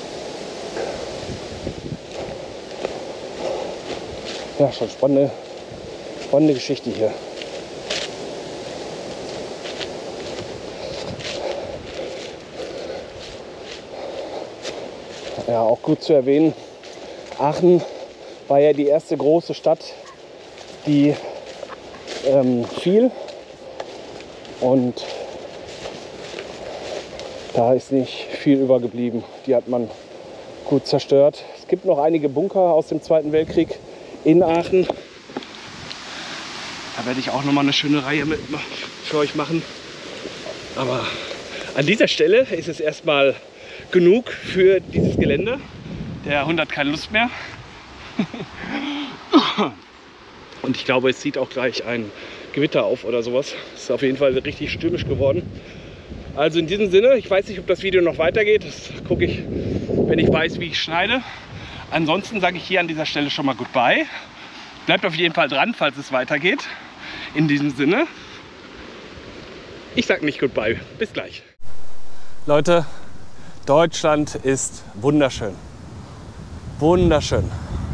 Ja, schon spannende, spannende Geschichte hier. Ja, auch gut zu erwähnen, Aachen war ja die erste große Stadt, die ähm, fiel. Und da ist nicht viel übergeblieben. Die hat man gut zerstört. Es gibt noch einige Bunker aus dem Zweiten Weltkrieg in Aachen. Da werde ich auch noch mal eine schöne Reihe mit für euch machen. Aber an dieser Stelle ist es erstmal genug für dieses Gelände. Der Hund hat keine Lust mehr. Und ich glaube, es zieht auch gleich ein Gewitter auf oder sowas. Es ist auf jeden Fall richtig stürmisch geworden. Also in diesem Sinne, ich weiß nicht, ob das Video noch weitergeht. Das gucke ich, wenn ich weiß, wie ich schneide. Ansonsten sage ich hier an dieser Stelle schon mal Goodbye. Bleibt auf jeden Fall dran, falls es weitergeht. In diesem Sinne, ich sage nicht Goodbye. Bis gleich. Leute, Deutschland ist wunderschön. Wunderschön.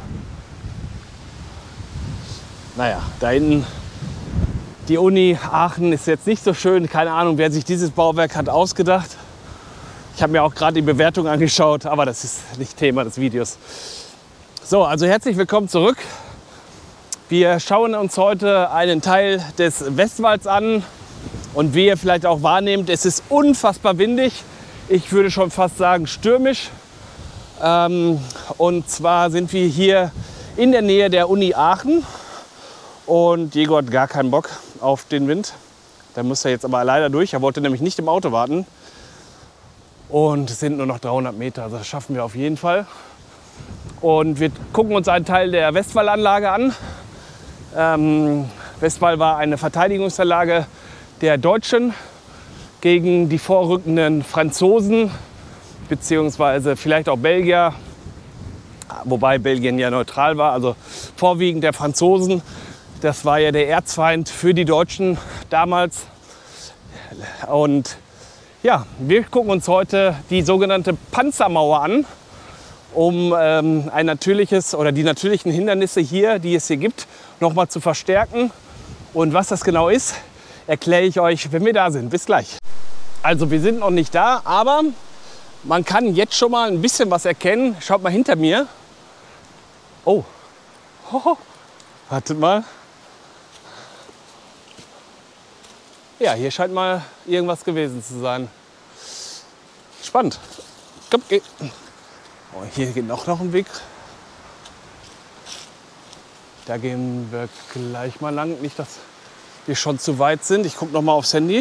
Naja, da hinten die Uni Aachen ist jetzt nicht so schön. Keine Ahnung, wer sich dieses Bauwerk hat ausgedacht. Ich habe mir auch gerade die Bewertung angeschaut, aber das ist nicht Thema des Videos. So, also herzlich willkommen zurück. Wir schauen uns heute einen Teil des Westwalds an. Und wie ihr vielleicht auch wahrnehmt, es ist unfassbar windig. Ich würde schon fast sagen stürmisch. Ähm, und zwar sind wir hier in der Nähe der Uni Aachen. Und Diego hat gar keinen Bock auf den Wind. Da muss er jetzt aber leider durch. Er wollte nämlich nicht im Auto warten. Und es sind nur noch dreihundert Meter, also das schaffen wir auf jeden Fall. Und wir gucken uns einen Teil der Westwallanlage an. Ähm, Westwall war eine Verteidigungsanlage der Deutschen gegen die vorrückenden Franzosen, beziehungsweise vielleicht auch Belgier, wobei Belgien ja neutral war, also vorwiegend der Franzosen. Das war ja der Erzfeind für die Deutschen damals. Und ja, wir gucken uns heute die sogenannte Panzermauer an, um ähm, ein natürliches oder die natürlichen Hindernisse hier, die es hier gibt, noch mal zu verstärken. Und was das genau ist, erkläre ich euch, wenn wir da sind. Bis gleich. Also wir sind noch nicht da, aber man kann jetzt schon mal ein bisschen was erkennen. Schaut mal hinter mir. Oh, Hoho. Wartet mal. Ja, hier scheint mal irgendwas gewesen zu sein. Spannend. Komm, geh. Oh, hier geht auch noch ein Weg. Da gehen wir gleich mal lang. Nicht, dass wir schon zu weit sind. Ich gucke noch mal aufs Handy.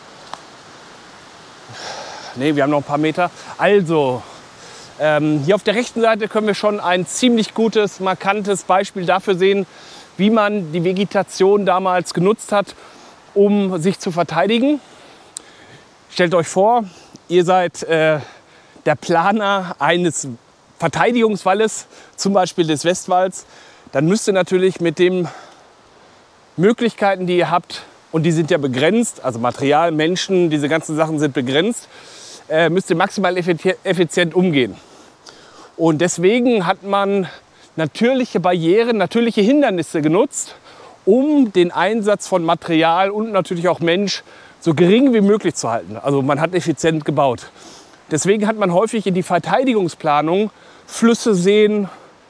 Ne, wir haben noch ein paar Meter. Also, ähm, hier auf der rechten Seite können wir schon ein ziemlich gutes, markantes Beispiel dafür sehen, wie man die Vegetation damals genutzt hat, um sich zu verteidigen. Stellt euch vor, ihr seid äh, der Planer eines Verteidigungswalles, zum Beispiel des Westwalls. Dann müsst ihr natürlich mit den Möglichkeiten, die ihr habt, und die sind ja begrenzt, also Material, Menschen, diese ganzen Sachen sind begrenzt, äh, müsst ihr maximal effizient umgehen. Und deswegen hat man natürliche Barrieren, natürliche Hindernisse genutzt, um den Einsatz von Material und natürlich auch Mensch so gering wie möglich zu halten. Also man hat effizient gebaut. Deswegen hat man häufig in die Verteidigungsplanung Flüsse, Seen,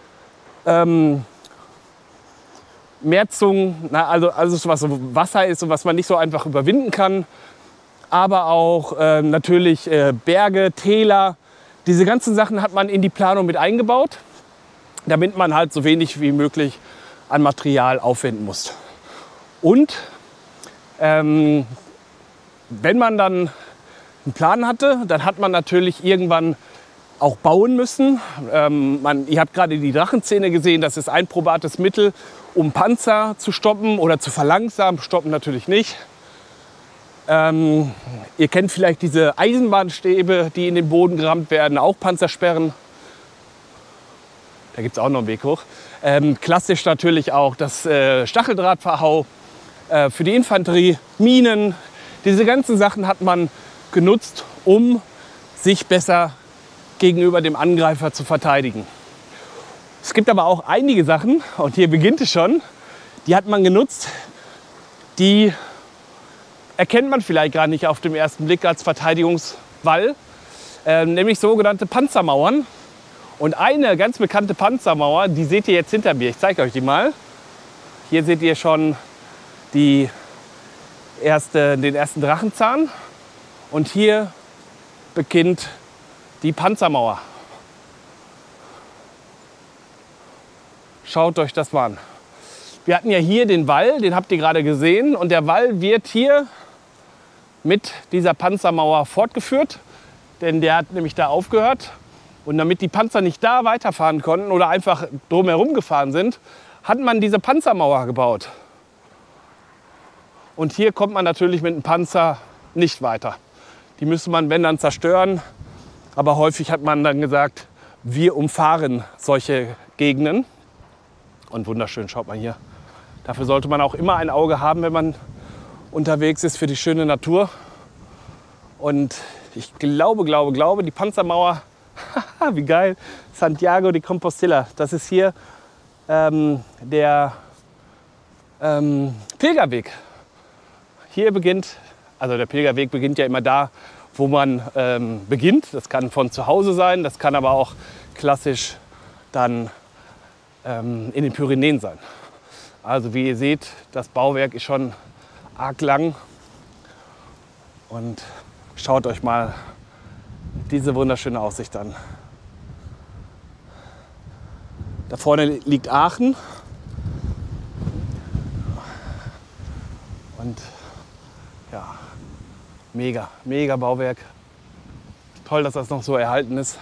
ähm, Meerzungen, na, also alles, was so Wasser ist und was man nicht so einfach überwinden kann. Aber auch äh, natürlich äh, Berge, Täler. Diese ganzen Sachen hat man in die Planung mit eingebaut, damit man halt so wenig wie möglich an Material aufwenden muss. Und ähm, wenn man dann einen Plan hatte, dann hat man natürlich irgendwann auch bauen müssen. Ähm, man, ihr habt gerade die Drachenzähne gesehen, das ist ein probates Mittel, um Panzer zu stoppen oder zu verlangsamen. Stoppen natürlich nicht. Ähm, ihr kennt vielleicht diese Eisenbahnstäbe, die in den Boden gerammt werden, auch Panzersperren. Da gibt es auch noch einen Weg hoch. Ähm, klassisch natürlich auch das äh, Stacheldrahtverhau äh, für die Infanterie, Minen. Diese ganzen Sachen hat man genutzt, um sich besser gegenüber dem Angreifer zu verteidigen. Es gibt aber auch einige Sachen, und hier beginnt es schon, die hat man genutzt, die erkennt man vielleicht gar nicht auf den ersten Blick als Verteidigungswall, äh, nämlich sogenannte Panzermauern. Und eine ganz bekannte Panzermauer, die seht ihr jetzt hinter mir. Ich zeige euch die mal. Hier seht ihr schon die erste, den ersten Drachenzahn. Und hier beginnt die Panzermauer. Schaut euch das mal an. Wir hatten ja hier den Wall, den habt ihr gerade gesehen. Und der Wall wird hier mit dieser Panzermauer fortgeführt. Denn der hat nämlich da aufgehört. Und damit die Panzer nicht da weiterfahren konnten oder einfach drumherum gefahren sind, hat man diese Panzermauer gebaut. Und hier kommt man natürlich mit einem Panzer nicht weiter. Die müsste man, wenn dann, zerstören. Aber häufig hat man dann gesagt, wir umfahren solche Gegenden. Und wunderschön, schaut mal hier. Dafür sollte man auch immer ein Auge haben, wenn man unterwegs ist für die schöne Natur. Und ich glaube, glaube, glaube, die Panzermauer, wie geil, Santiago de Compostela. Das ist hier ähm, der ähm, Pilgerweg. Hier beginnt, also der Pilgerweg beginnt ja immer da, wo man ähm, beginnt. Das kann von zu Hause sein, das kann aber auch klassisch dann ähm, in den Pyrenäen sein. Also wie ihr seht, das Bauwerk ist schon arg lang. Und schaut euch mal diese wunderschöne Aussicht an. Da vorne liegt Aachen. Und ja, mega, mega Bauwerk. Toll, dass das noch so erhalten ist.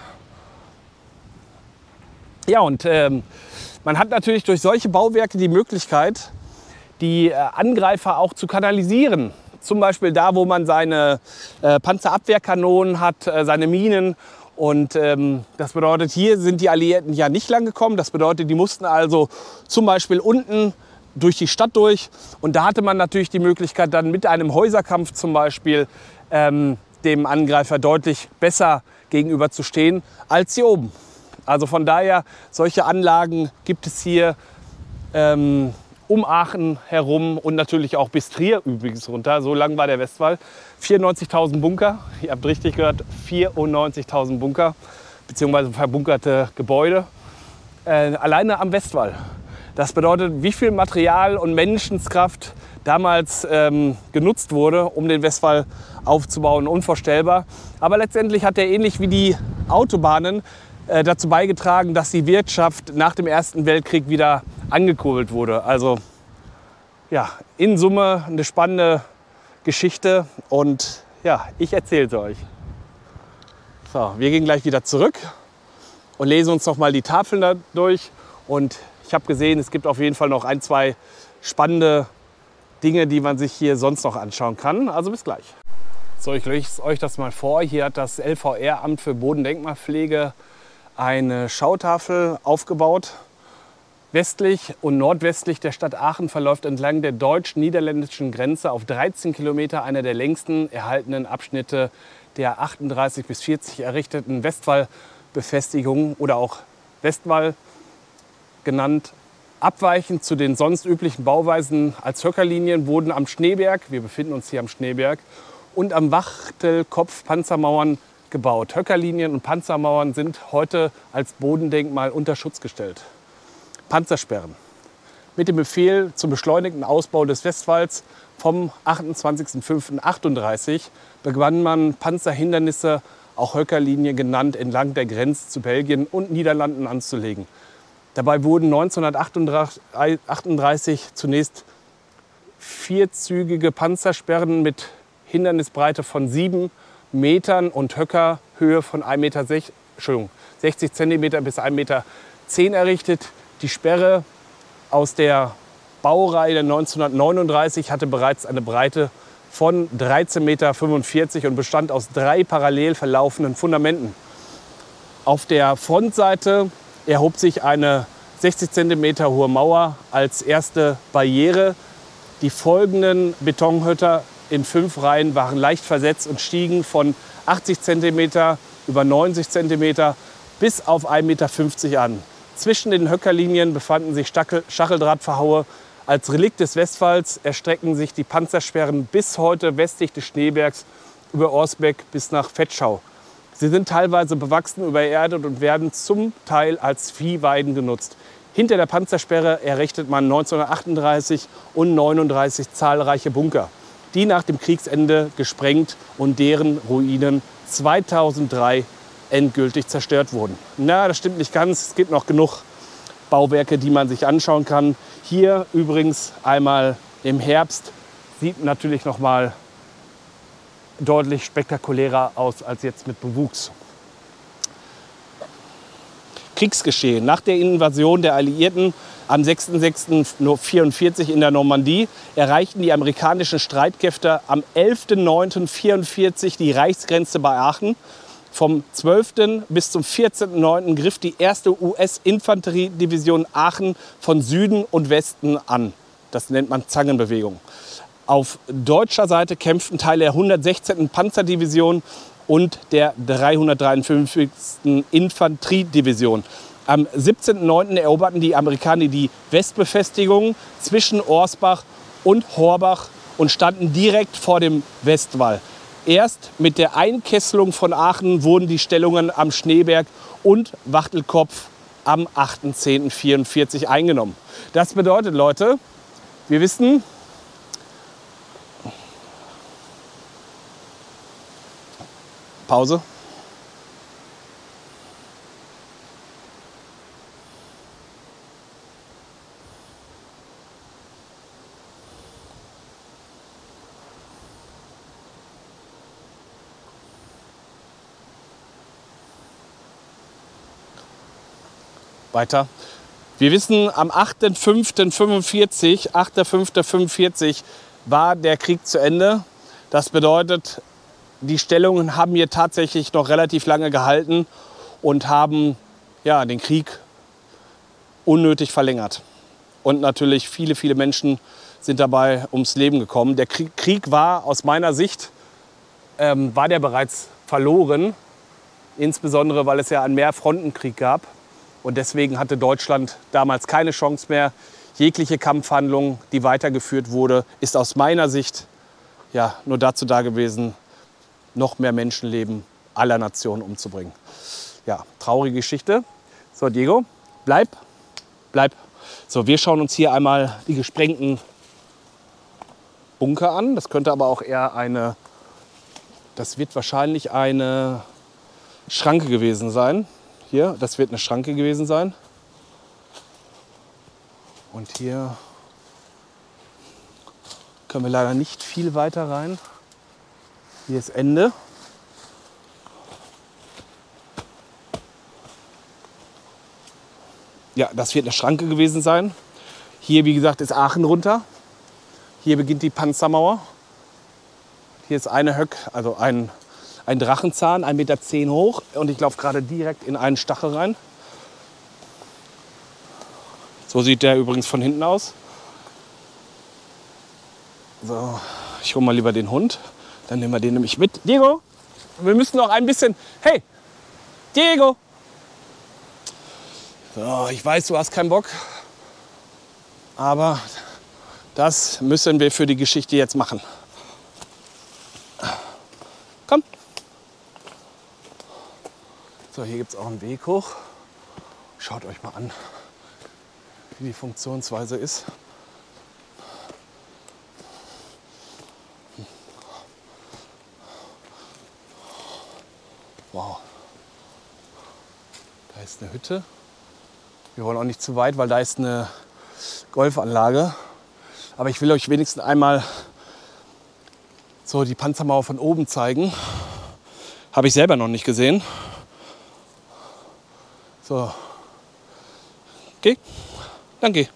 Ja, und ähm, man hat natürlich durch solche Bauwerke die Möglichkeit, die äh, Angreifer auch zu kanalisieren. Zum Beispiel da, wo man seine äh, Panzerabwehrkanonen hat, äh, seine Minen. Und ähm, das bedeutet, hier sind die Alliierten ja nicht lang gekommen. Das bedeutet, die mussten also zum Beispiel unten durch die Stadt durch. Und da hatte man natürlich die Möglichkeit, dann mit einem Häuserkampf zum Beispiel ähm, dem Angreifer deutlich besser gegenüber zu stehen als hier oben. Also von daher, solche Anlagen gibt es hier ähm, um Aachen herum und natürlich auch bis Trier übrigens runter. So lang war der Westwall. vierundneunzigtausend Bunker, ihr habt richtig gehört, vierundneunzigtausend Bunker bzw. verbunkerte Gebäude. Äh, alleine am Westwall. Das bedeutet, wie viel Material und Menschenskraft damals ähm, genutzt wurde, um den Westwall aufzubauen, unvorstellbar. Aber letztendlich hat er ähnlich wie die Autobahnen äh, dazu beigetragen, dass die Wirtschaft nach dem Ersten Weltkrieg wieder angekurbelt wurde. Also ja, in Summe eine spannende Geschichte und ja, ich erzähle es euch. So, wir gehen gleich wieder zurück und lesen uns noch mal die Tafeln da durch. Und ich habe gesehen, es gibt auf jeden Fall noch ein, zwei spannende Dinge, die man sich hier sonst noch anschauen kann. Also bis gleich. So, ich lese euch das mal vor. Hier hat das L V R, Amt für Bodendenkmalpflege, eine Schautafel aufgebaut. Westlich und nordwestlich der Stadt Aachen verläuft entlang der deutsch-niederländischen Grenze auf dreizehn Kilometer einer der längsten erhaltenen Abschnitte der achtunddreißig bis vierzig errichteten Westwallbefestigungen oder auch Westwall genannt. Abweichend zu den sonst üblichen Bauweisen als Höckerlinien wurden am Schneeberg, wir befinden uns hier am Schneeberg, und am Wachtelkopf Panzermauern gebaut. Höckerlinien und Panzermauern sind heute als Bodendenkmal unter Schutz gestellt. Panzersperren. Mit dem Befehl zum beschleunigten Ausbau des Westwalls vom achtundzwanzigsten fünften achtunddreißig begann man Panzerhindernisse, auch Höckerlinien genannt, entlang der Grenze zu Belgien und Niederlanden anzulegen. Dabei wurden neunzehnhundertachtunddreißig zunächst vierzügige Panzersperren mit Hindernisbreite von sieben Metern und Höckerhöhe von ein Meter sechzig Zentimeter bis ein Meter zehn errichtet. Die Sperre aus der Baureihe neunzehnhundertneununddreißig hatte bereits eine Breite von dreizehn Meter fünfundvierzig und bestand aus drei parallel verlaufenden Fundamenten. Auf der Frontseite erhob sich eine sechzig Zentimeter hohe Mauer als erste Barriere. Die folgenden Betonhötter in fünf Reihen waren leicht versetzt und stiegen von achtzig Zentimeter über neunzig Zentimeter bis auf ein Meter fünfzig an. Zwischen den Höckerlinien befanden sich Stacheldrahtverhaue. Als Relikt des Westwalls erstrecken sich die Panzersperren bis heute westlich des Schneebergs über Orsbeck bis nach Vetschau. Sie sind teilweise bewachsen, übererdet und werden zum Teil als Viehweiden genutzt. Hinter der Panzersperre errichtet man neunzehnhundertachtunddreißig und neununddreißig zahlreiche Bunker, die nach dem Kriegsende gesprengt und deren Ruinen zweitausenddrei endgültig zerstört wurden. Na, das stimmt nicht ganz. Es gibt noch genug Bauwerke, die man sich anschauen kann. Hier übrigens einmal im Herbst sieht natürlich noch mal deutlich spektakulärer aus als jetzt mit Bewuchs. Kriegsgeschehen. Nach der Invasion der Alliierten am sechsten sechsten vierundvierzig in der Normandie erreichten die amerikanischen Streitkräfte am elften neunten vierundvierzig die Reichsgrenze bei Aachen. Vom zwölften bis zum vierzehnten neunten griff die erste U S-Infanteriedivision Aachen von Süden und Westen an. Das nennt man Zangenbewegung. Auf deutscher Seite kämpften Teile der hundertsechzehnten Panzerdivision und der dreihundertdreiundfünfzigsten Infanteriedivision. Am siebzehnten neunten eroberten die Amerikaner die Westbefestigung zwischen Orsbach und Horbach und standen direkt vor dem Westwall. Erst mit der Einkesselung von Aachen wurden die Stellungen am Schneeberg und Wachtelkopf am achten zehnten vierundvierzig eingenommen. Das bedeutet, Leute, wir wissen, Pause. Weiter. Wir wissen, am achten fünften fünfundvierzig, achter fünfter fünfundvierzig war der Krieg zu Ende. Das bedeutet, die Stellungen haben hier tatsächlich noch relativ lange gehalten und haben ja, den Krieg unnötig verlängert. Und natürlich viele, viele Menschen sind dabei ums Leben gekommen. Der Krieg, Krieg war aus meiner Sicht, ähm, war der bereits verloren. Insbesondere, weil es ja einen Mehrfrontenkrieg gab. Und deswegen hatte Deutschland damals keine Chance mehr. Jegliche Kampfhandlung, die weitergeführt wurde, ist aus meiner Sicht ja, nur dazu da gewesen, noch mehr Menschenleben aller Nationen umzubringen. Ja, traurige Geschichte. So, Diego, bleib, bleib. So, wir schauen uns hier einmal die gesprengten Bunker an. Das könnte aber auch eher eine, das wird wahrscheinlich eine Schranke gewesen sein. Hier, das wird eine Schranke gewesen sein. Und hier können wir leider nicht viel weiter rein. Hier ist Ende. Ja, das wird eine Schranke gewesen sein. Hier, wie gesagt, ist Aachen runter. Hier beginnt die Panzermauer. Hier ist eine Höck, also ein, ein Drachenzahn, ein Meter zehn hoch. Und ich laufe gerade direkt in einen Stachel rein. So sieht der übrigens von hinten aus. So, ich hole mal lieber den Hund. Dann nehmen wir den nämlich mit. Diego, wir müssen noch ein bisschen... Hey, Diego! So, ich weiß, du hast keinen Bock. Aber das müssen wir für die Geschichte jetzt machen. Komm. So, hier gibt es auch einen Weg hoch. Schaut euch mal an, wie die Funktionsweise ist. Wow. Da ist eine Hütte. Wir wollen auch nicht zu weit, weil da ist eine Golfanlage. Aber ich will euch wenigstens einmal so die Panzermauer von oben zeigen. Habe ich selber noch nicht gesehen. So. Geh. Dann geh.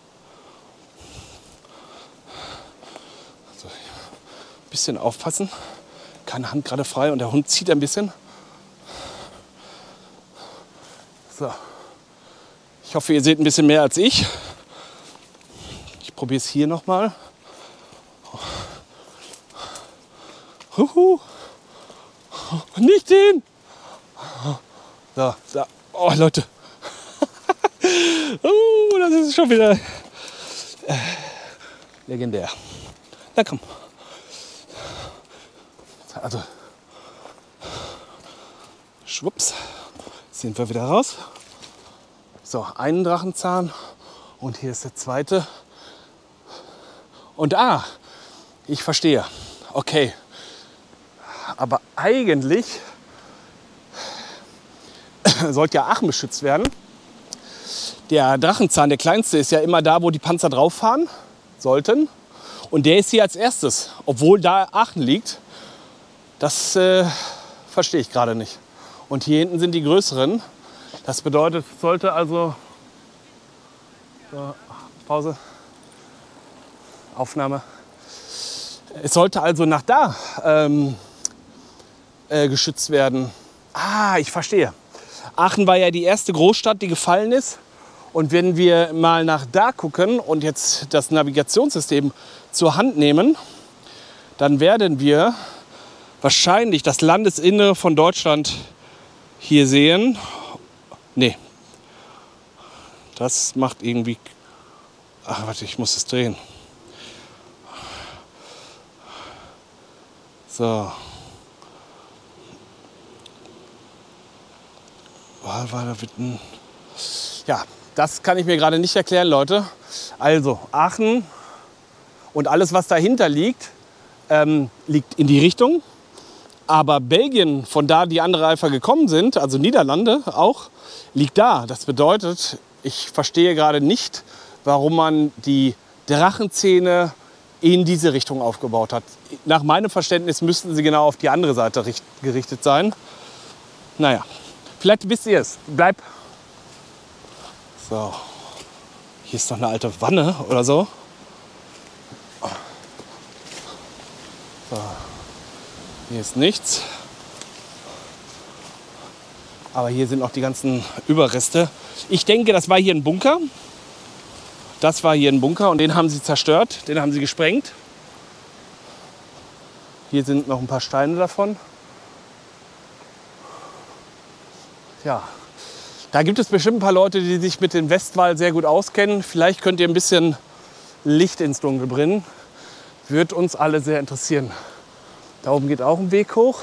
So. Ein bisschen aufpassen. Keine Hand gerade frei und der Hund zieht ein bisschen. So. Ich hoffe, ihr seht ein bisschen mehr als ich. Ich probiere es hier noch mal. Huhu. Nicht den. So, da. Oh, Leute. uh, das ist schon wieder äh, legendär. Na komm. Also, schwupps. Sind wir wieder raus. So, einen Drachenzahn und hier ist der zweite. Und ah, ich verstehe. Okay. Aber eigentlich sollte ja Aachen beschützt werden. Der Drachenzahn, der kleinste, ist ja immer da, wo die Panzer drauf fahren sollten. Und der ist hier als erstes, obwohl da Aachen liegt. Das äh, verstehe ich gerade nicht. Und hier hinten sind die größeren. Das bedeutet, es sollte also... So, Pause. Aufnahme. Es sollte also nach da ähm, äh, geschützt werden. Ah, ich verstehe. Aachen war ja die erste Großstadt, die gefallen ist. Und wenn wir mal nach da gucken und jetzt das Navigationssystem zur Hand nehmen, dann werden wir wahrscheinlich das Landesinnere von Deutschland hier sehen. Nee, das macht irgendwie... Ach, warte, ich muss es drehen. So. Wahlweiler-Witten. Ja, das kann ich mir gerade nicht erklären, Leute. Also, Aachen und alles, was dahinter liegt, ähm, liegt in die Richtung. Aber Belgien, von da die Angreifer gekommen sind, also Niederlande auch, liegt da. Das bedeutet, ich verstehe gerade nicht, warum man die Drachenzähne in diese Richtung aufgebaut hat. Nach meinem Verständnis müssten sie genau auf die andere Seite gerichtet sein. Naja, vielleicht wisst ihr es. Bleib. So, hier ist noch eine alte Wanne oder so. So. Hier ist nichts. Aber hier sind noch die ganzen Überreste. Ich denke, das war hier ein Bunker. Das war hier ein Bunker und den haben sie zerstört, den haben sie gesprengt. Hier sind noch ein paar Steine davon. Ja, da gibt es bestimmt ein paar Leute, die sich mit dem Westwall sehr gut auskennen. Vielleicht könnt ihr ein bisschen Licht ins Dunkel bringen. Wird uns alle sehr interessieren. Da oben geht auch ein Weg hoch.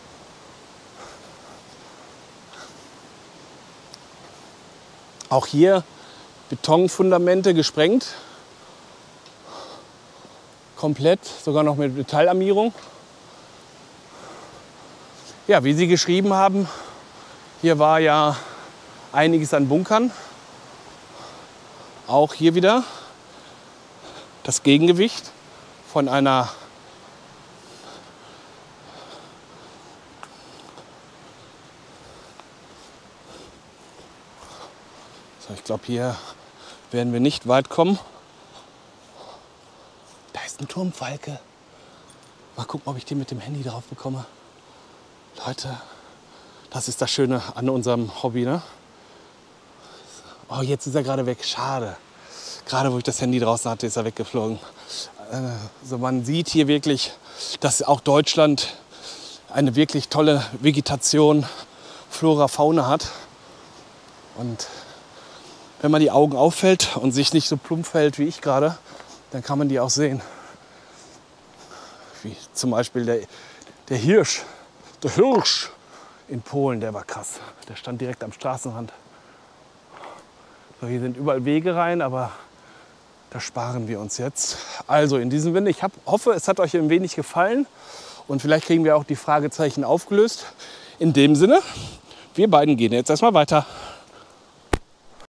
Auch hier Betonfundamente gesprengt. Komplett, sogar noch mit Metallarmierung. Ja, wie Sie geschrieben haben, hier war ja einiges an Bunkern. Auch hier wieder das Gegengewicht von einer so, ich glaube, hier werden wir nicht weit kommen. Da ist ein Turmfalke. Mal gucken, ob ich den mit dem Handy drauf bekomme. Leute, das ist das Schöne an unserem Hobby, ne? Oh, jetzt ist er gerade weg. Schade. Gerade wo ich das Handy draußen hatte, ist er weggeflogen. Also man sieht hier wirklich, dass auch Deutschland eine wirklich tolle Vegetation, Flora, Fauna hat. Und wenn man die Augen auffällt und sich nicht so plump fällt wie ich gerade, dann kann man die auch sehen. Wie zum Beispiel der, der Hirsch. Der Hirsch in Polen, der war krass. Der stand direkt am Straßenrand. So, hier sind überall Wege rein, aber das sparen wir uns jetzt. Also in diesem Sinne, ich hab, hoffe, es hat euch ein wenig gefallen und vielleicht kriegen wir auch die Fragezeichen aufgelöst. In dem Sinne, wir beiden gehen jetzt erstmal weiter.